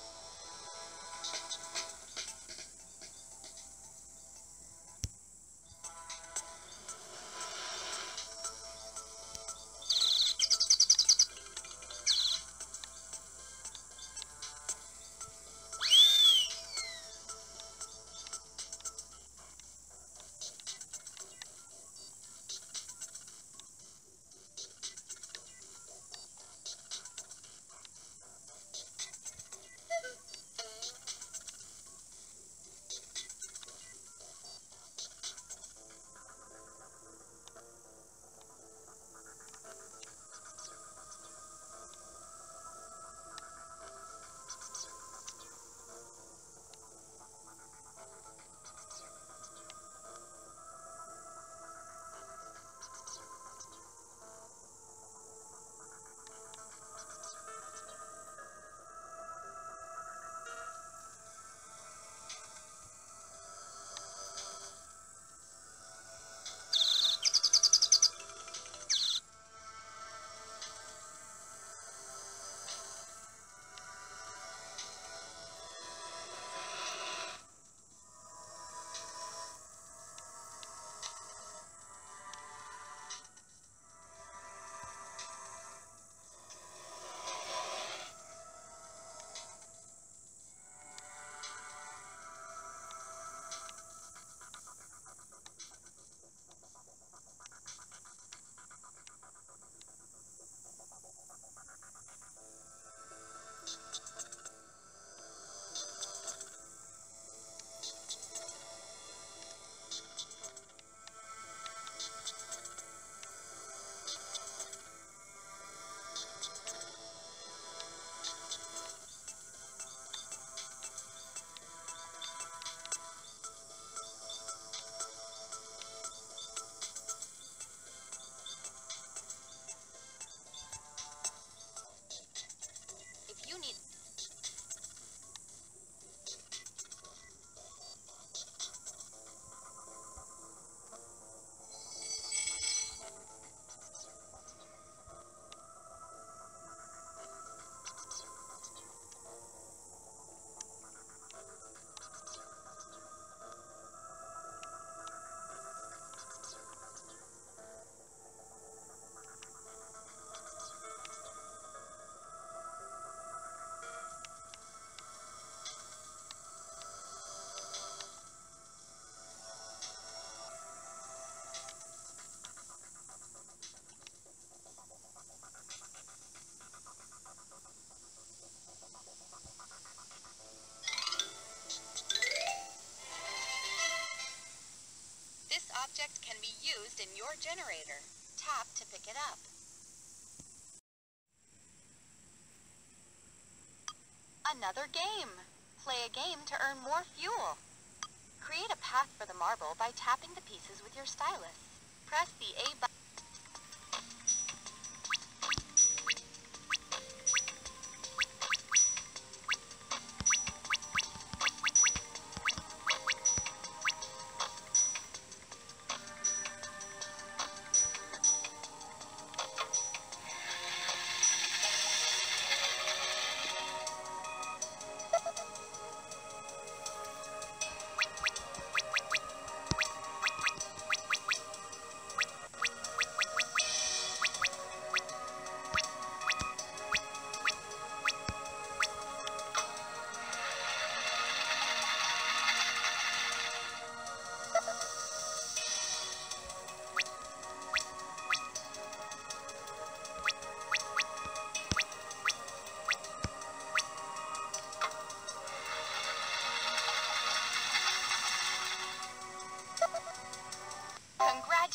Object can be used in your generator. Tap to pick it up. Another game. Play a game to earn more fuel. Create a path for the marble by tapping the pieces with your stylus. Press the A button.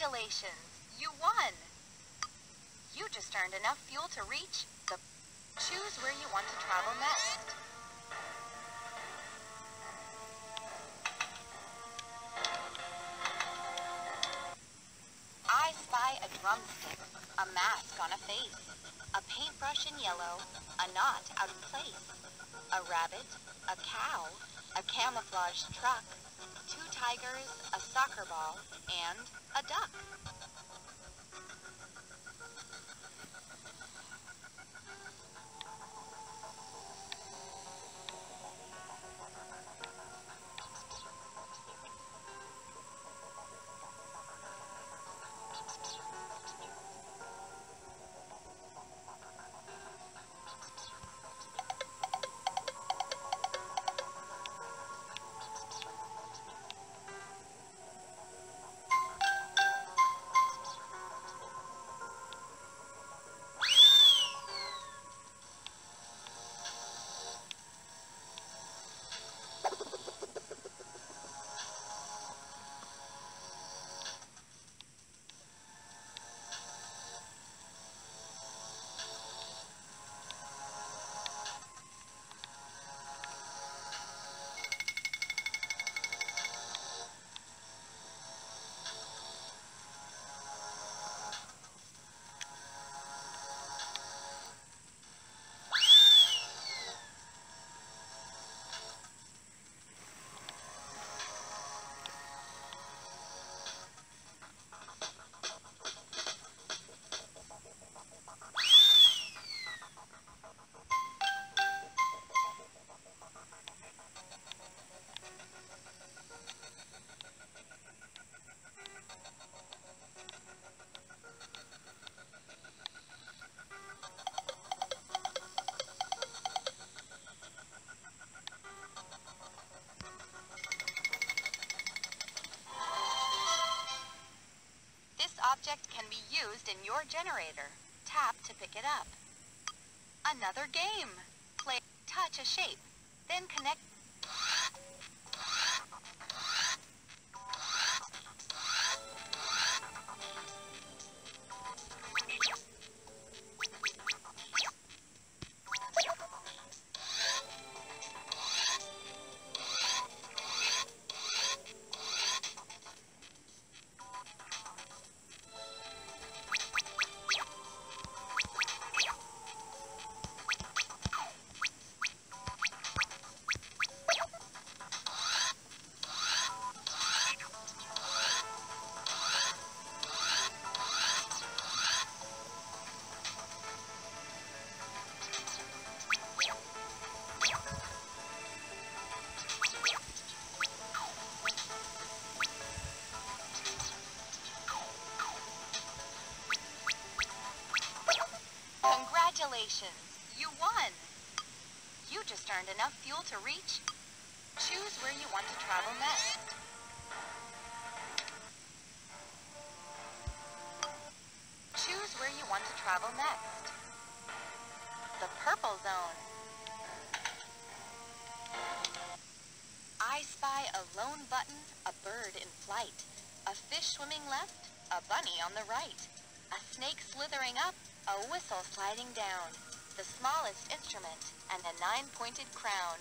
Congratulations! You won! You just earned enough fuel to reach the... Choose where you want to travel next. I spy a drumstick, a mask on a face, a paintbrush in yellow, a knot out of place, a rabbit, a cow, a camouflaged truck, two tigers, a soccer ball, and a duck. Object can be used in your generator. Tap to pick it up. Another game. Play, touch a shape, then connect. Congratulations! You won! You just earned enough fuel to reach. Choose where you want to travel next. Choose where you want to travel next. The purple zone. I spy a lone button, a bird in flight, a fish swimming left, a bunny on the right, a snake slithering up, a whistle sliding down, the smallest instrument, and a nine-pointed crown.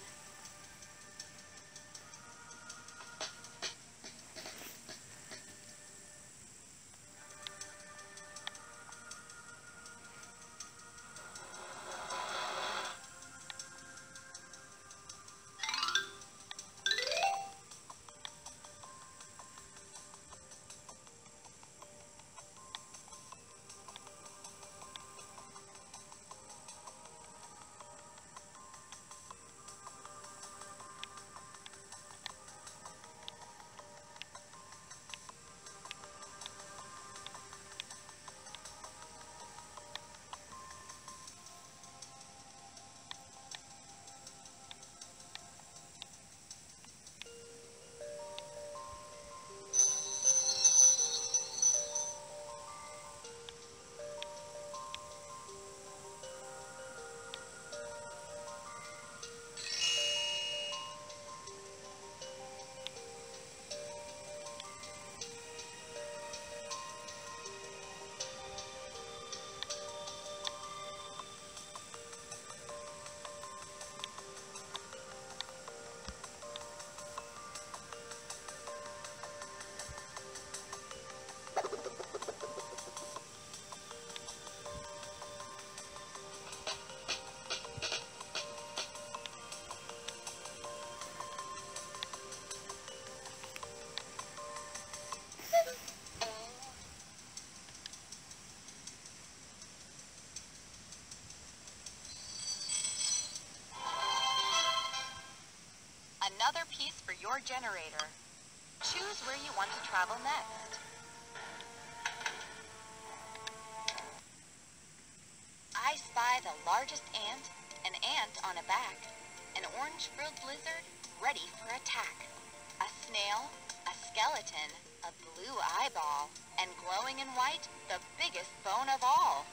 your generator. Choose where you want to travel next. I spy the largest ant, an ant on a back, an orange-frilled lizard ready for attack, a snail, a skeleton, a blue eyeball, and glowing in white, the biggest bone of all.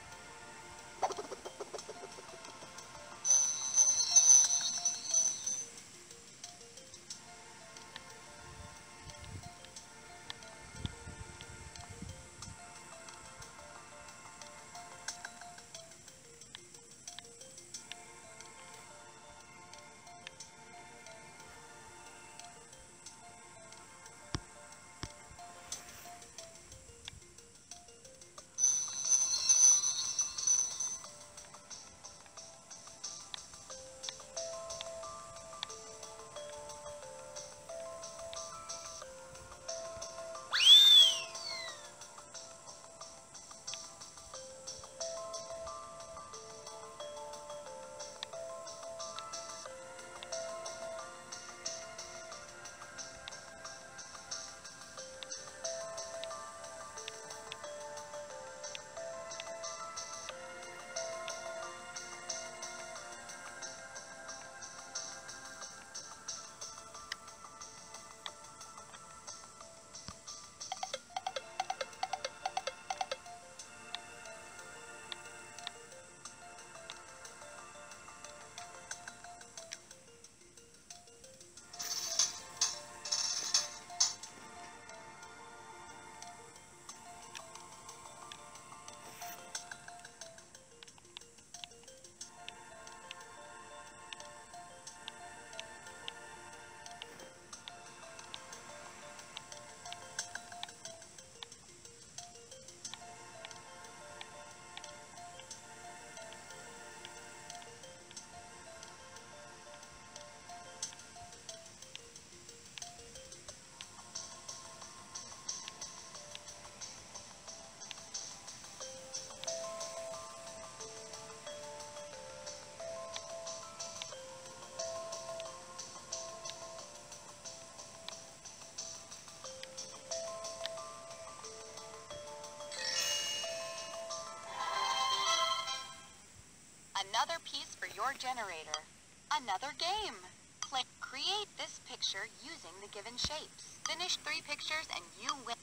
Another piece for your generator. Another game. Click Create this picture using the given shapes. Finish three pictures and you win.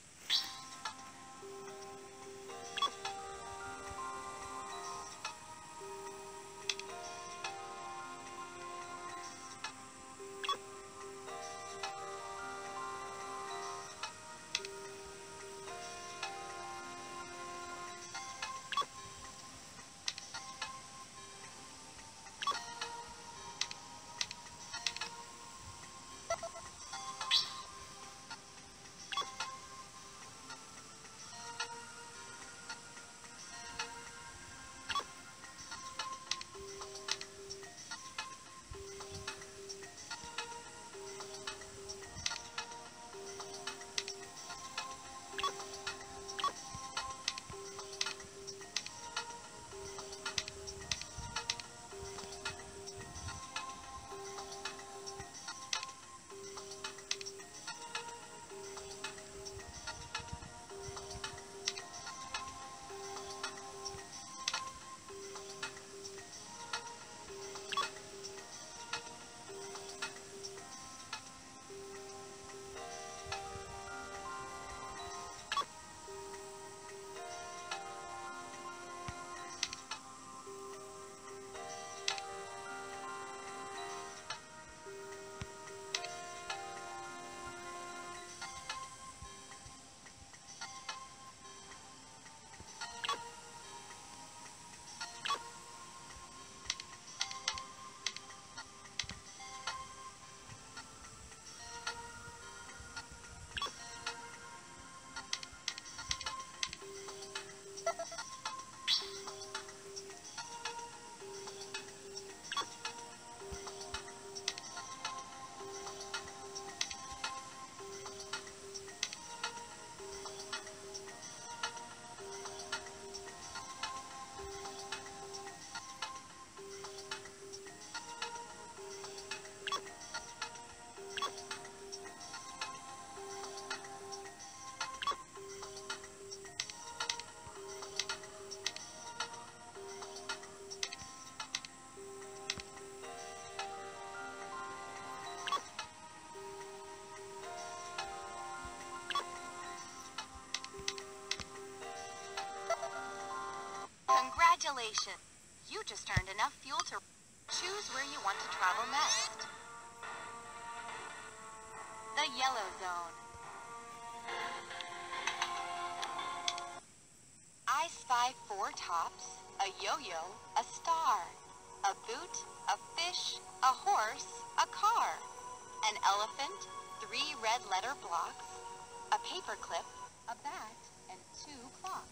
You just earned enough fuel to choose where you want to travel next. The Yellow Zone. I spy four tops, a yo-yo, a star, a boot, a fish, a horse, a car, an elephant, three red letter blocks, a paperclip, a bat, and two clocks.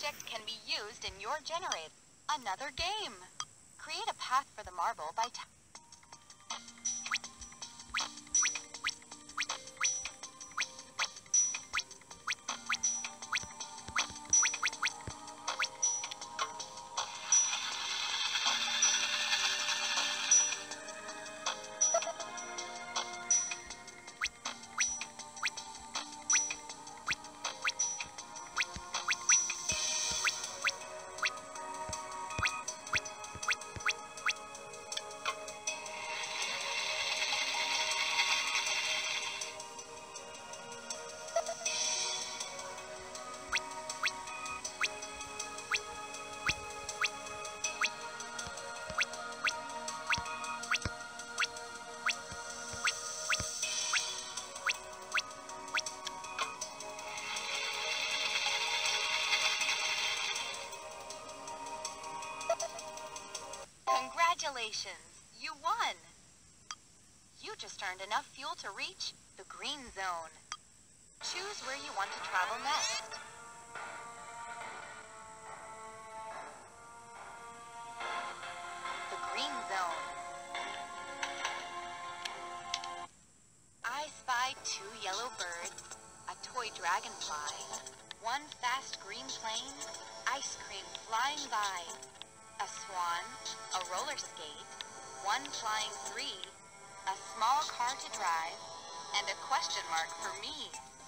object can be used in your generator. Another game. Create a path for the marble by t- Congratulations, you won! You just earned enough fuel to reach the green zone. Choose where you want to travel next. The green zone. I spy two yellow birds, a toy dragonfly, one fast green plane, ice cream flying by, a swan, a roller skate, one flying three, a small car to drive, and a question mark for me.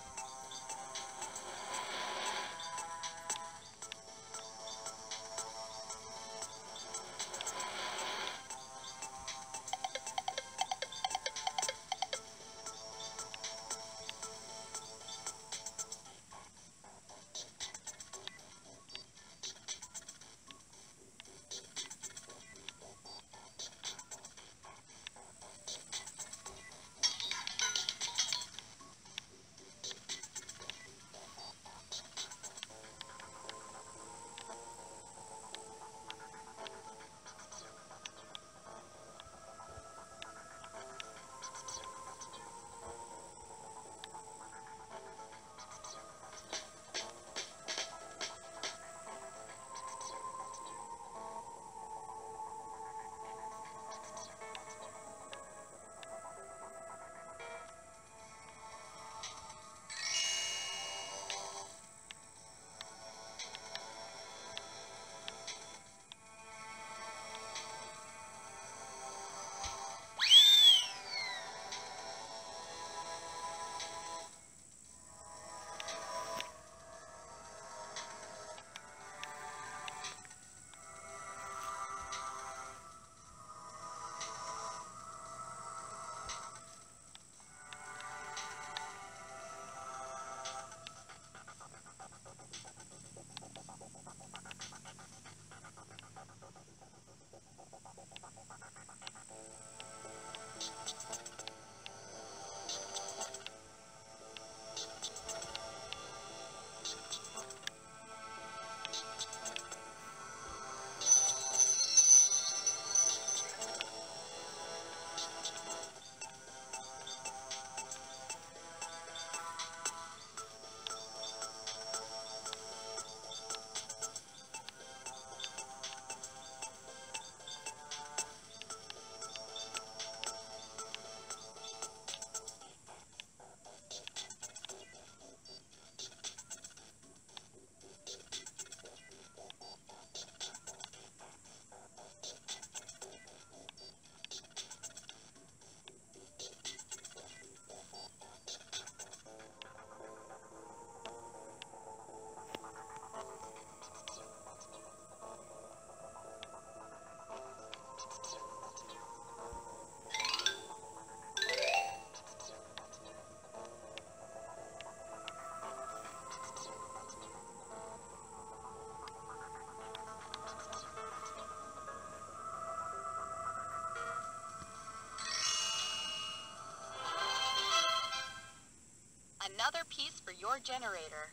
Another piece for your generator.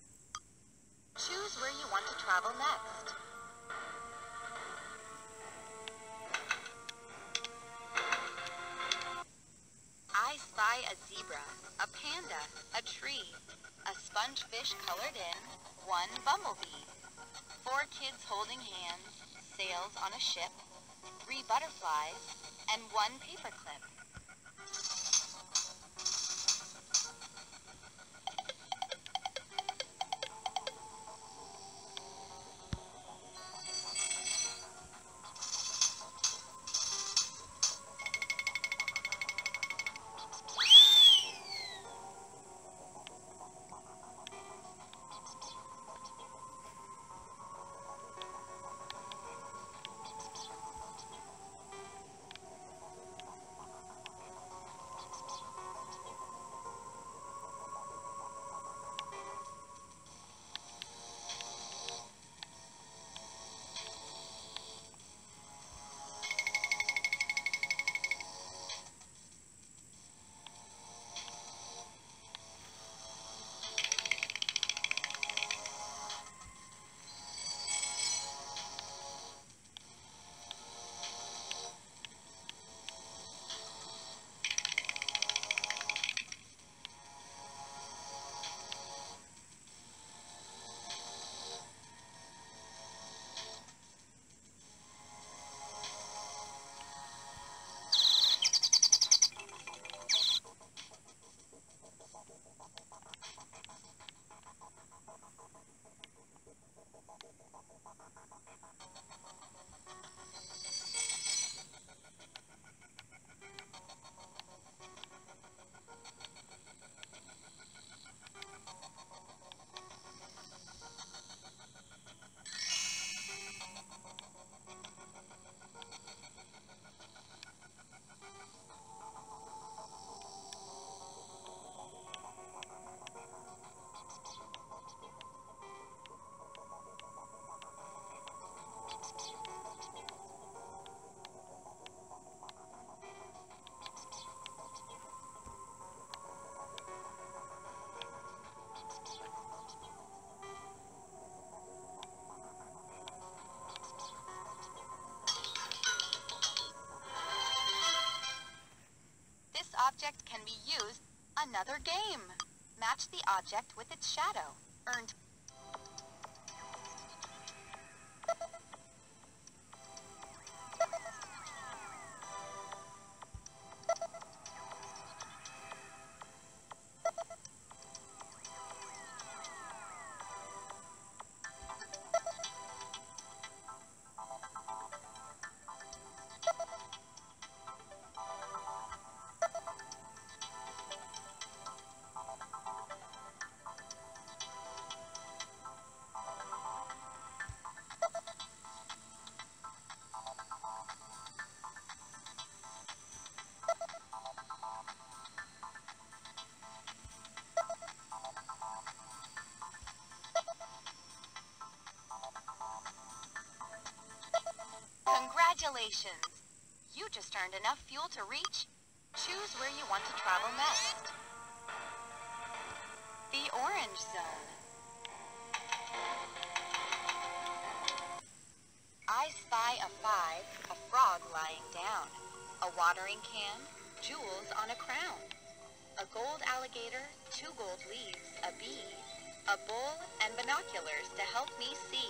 Choose where you want to travel next. I spy a zebra, a panda, a tree, a sponge fish colored in, one bumblebee, Four kids holding hands, sails on a ship, three butterflies, and one paperclip. Object can be used. Another game. Match the object with its shadow. Earned. Congratulations! You just earned enough fuel to reach. Choose where you want to travel next. The Orange Zone. I spy a five, a frog lying down, a watering can, jewels on a crown, a gold alligator, two gold leaves, a bee, a bull, and binoculars to help me see.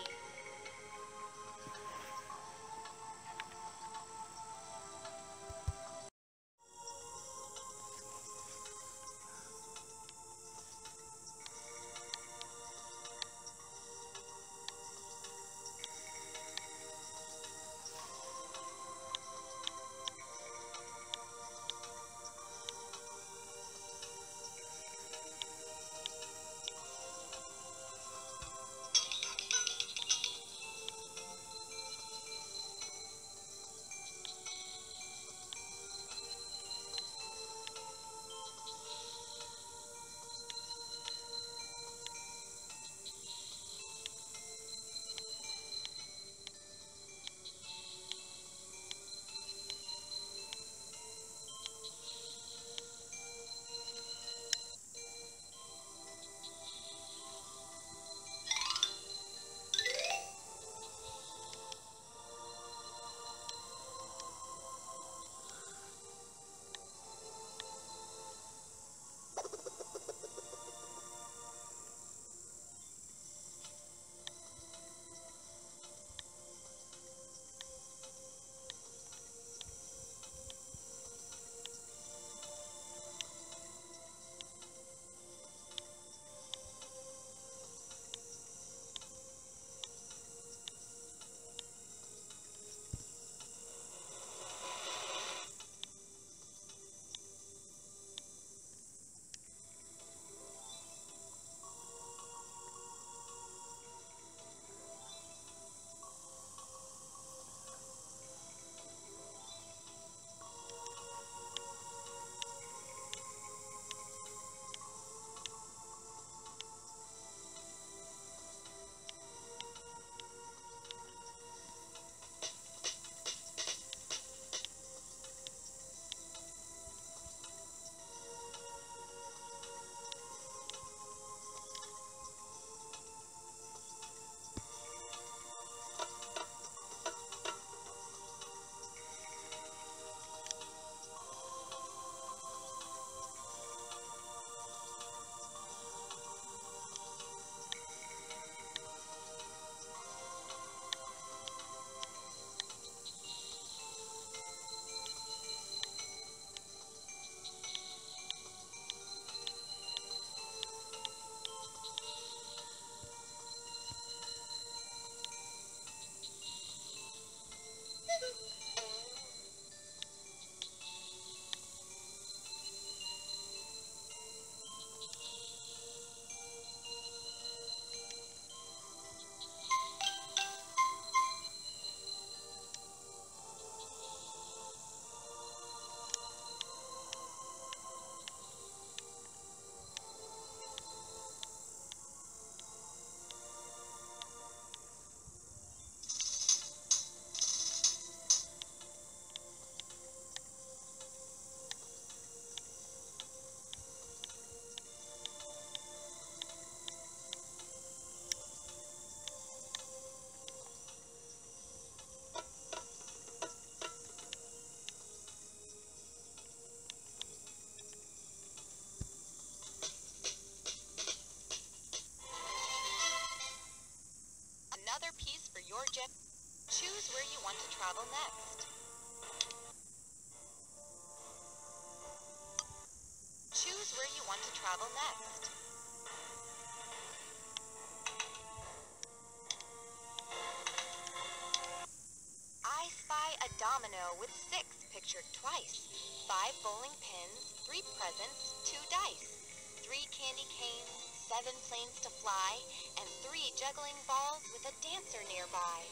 piece for your jet. Choose where you want to travel next. Choose where you want to travel next. I spy a domino with six pictured twice. Five bowling pins, three presents, two dice. Three candy canes, seven planes to fly, and three juggling balls with a dancer nearby.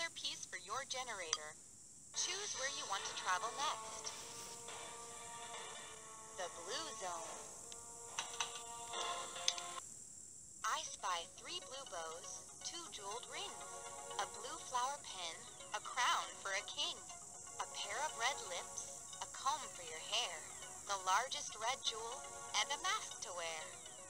Another piece for your generator. Choose where you want to travel next. The Blue Zone. I spy three blue bows, two jeweled rings, a blue flower pen, a crown for a king, a pair of red lips, a comb for your hair, the largest red jewel, and a mask to wear.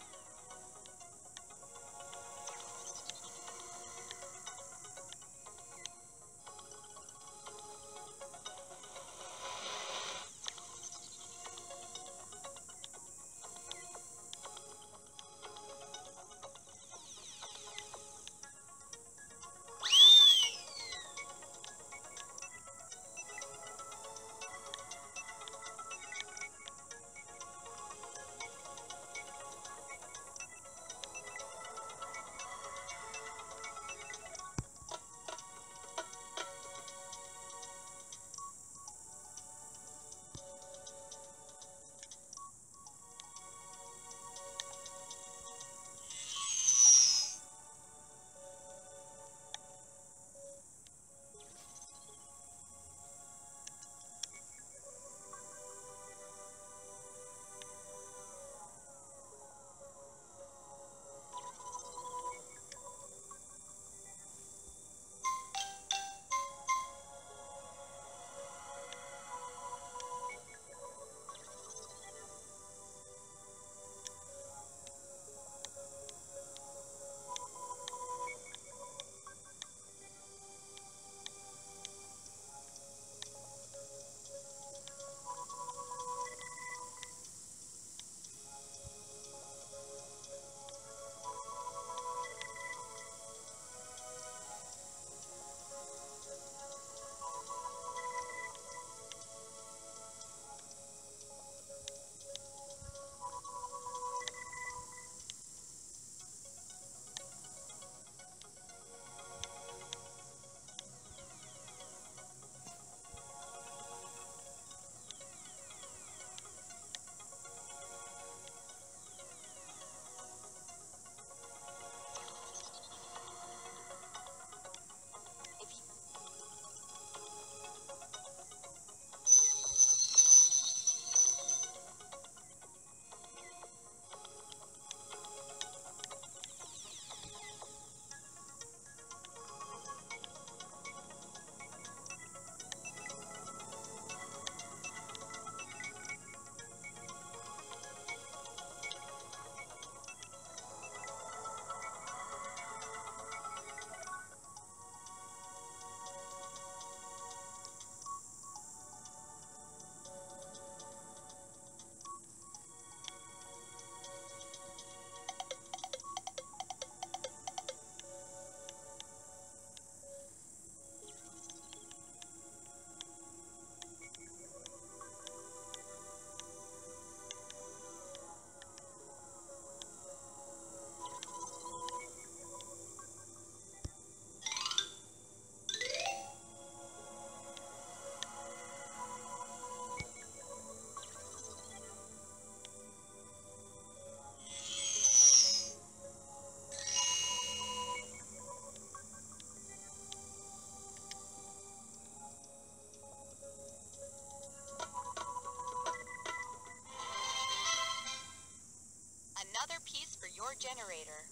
Another piece for your generator.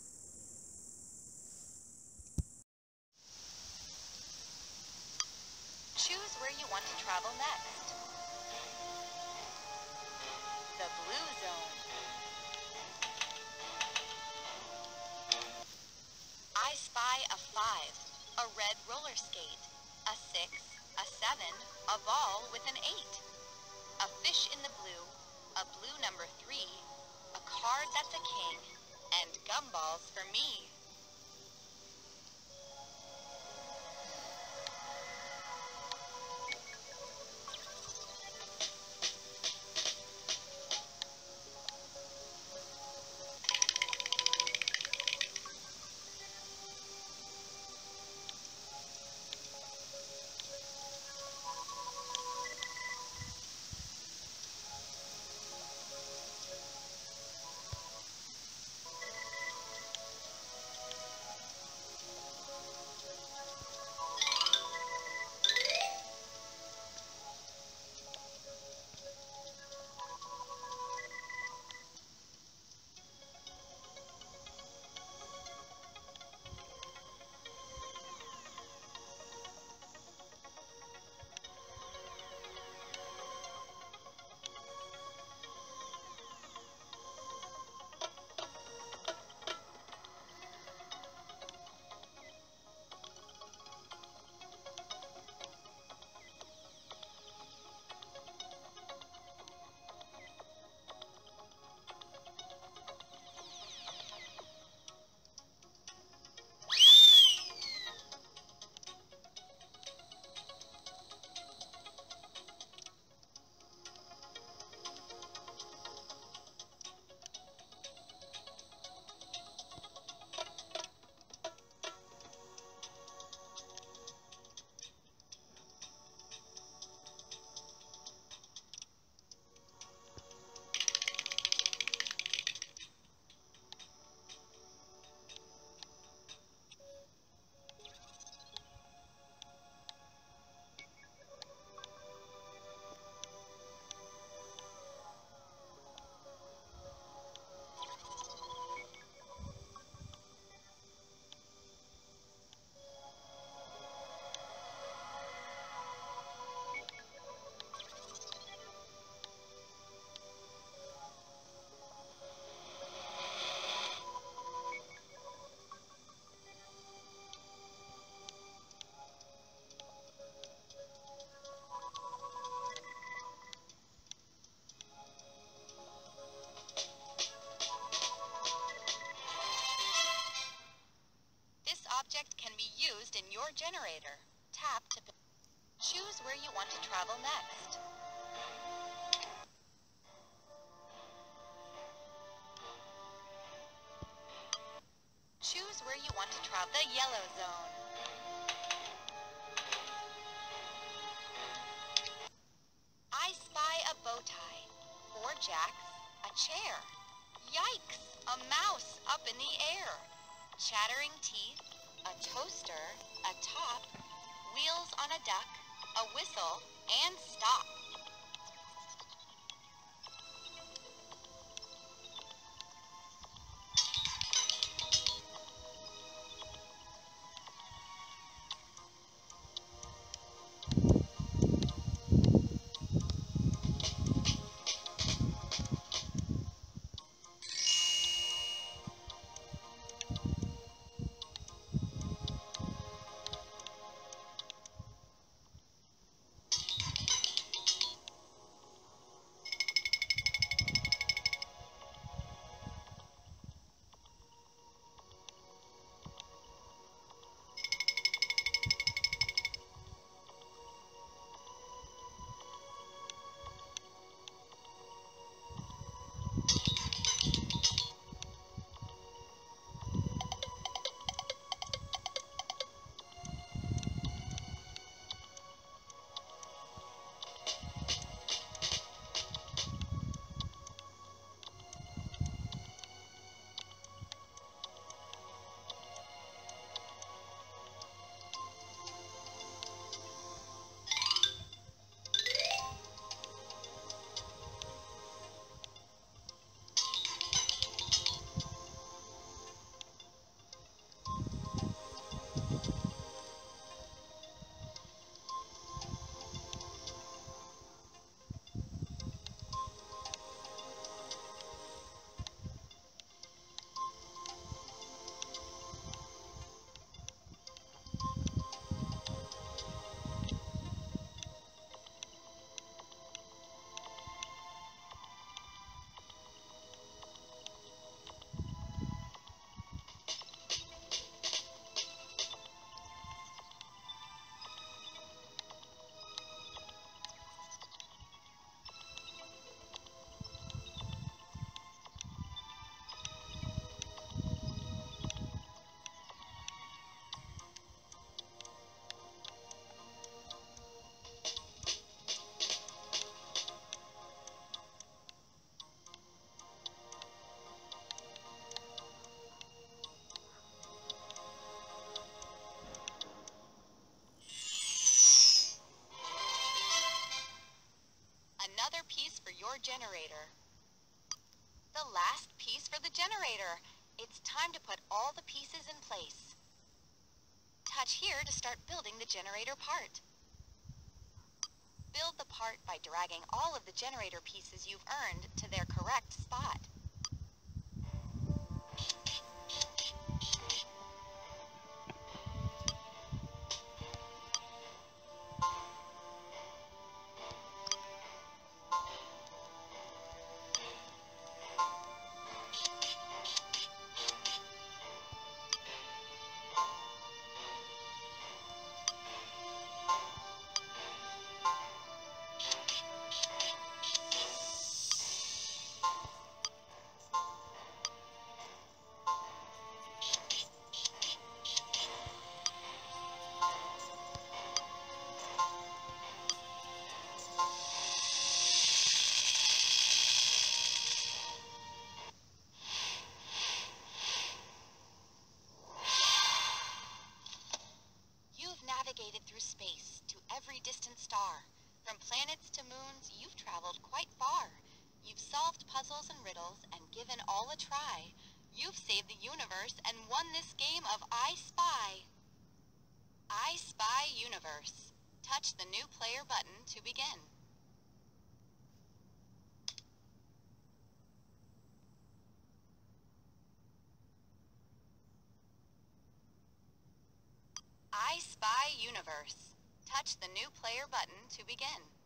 Choose where you want to travel next. The Blue Zone. I spy a five, a red roller skate, a six, a seven, a ball with an eight, a fish in the blue, a blue number three, a card that's a king, and gumballs for me. object can be used in your generator. Tap to choose where you want to travel next. Choose where you want to travel. The yellow zone. I spy a bow tie, four jacks, a chair. Yikes! A mouse up in the air. Chattering teeth, a toaster, a top, wheels on a duck, a whistle, and stop. Another piece for your generator. The last piece for the generator. It's time to put all the pieces in place. Touch here to start building the generator part. Build the part by dragging all of the generator pieces you've earned to their correct spot. Navigated through space to every distant star. From planets to moons, you've traveled quite far. You've solved puzzles and riddles and given all a try. You've saved the universe and won this game of I Spy. I Spy Universe. Touch the new player button to begin. I Spy Universe. Touch the new player button to begin.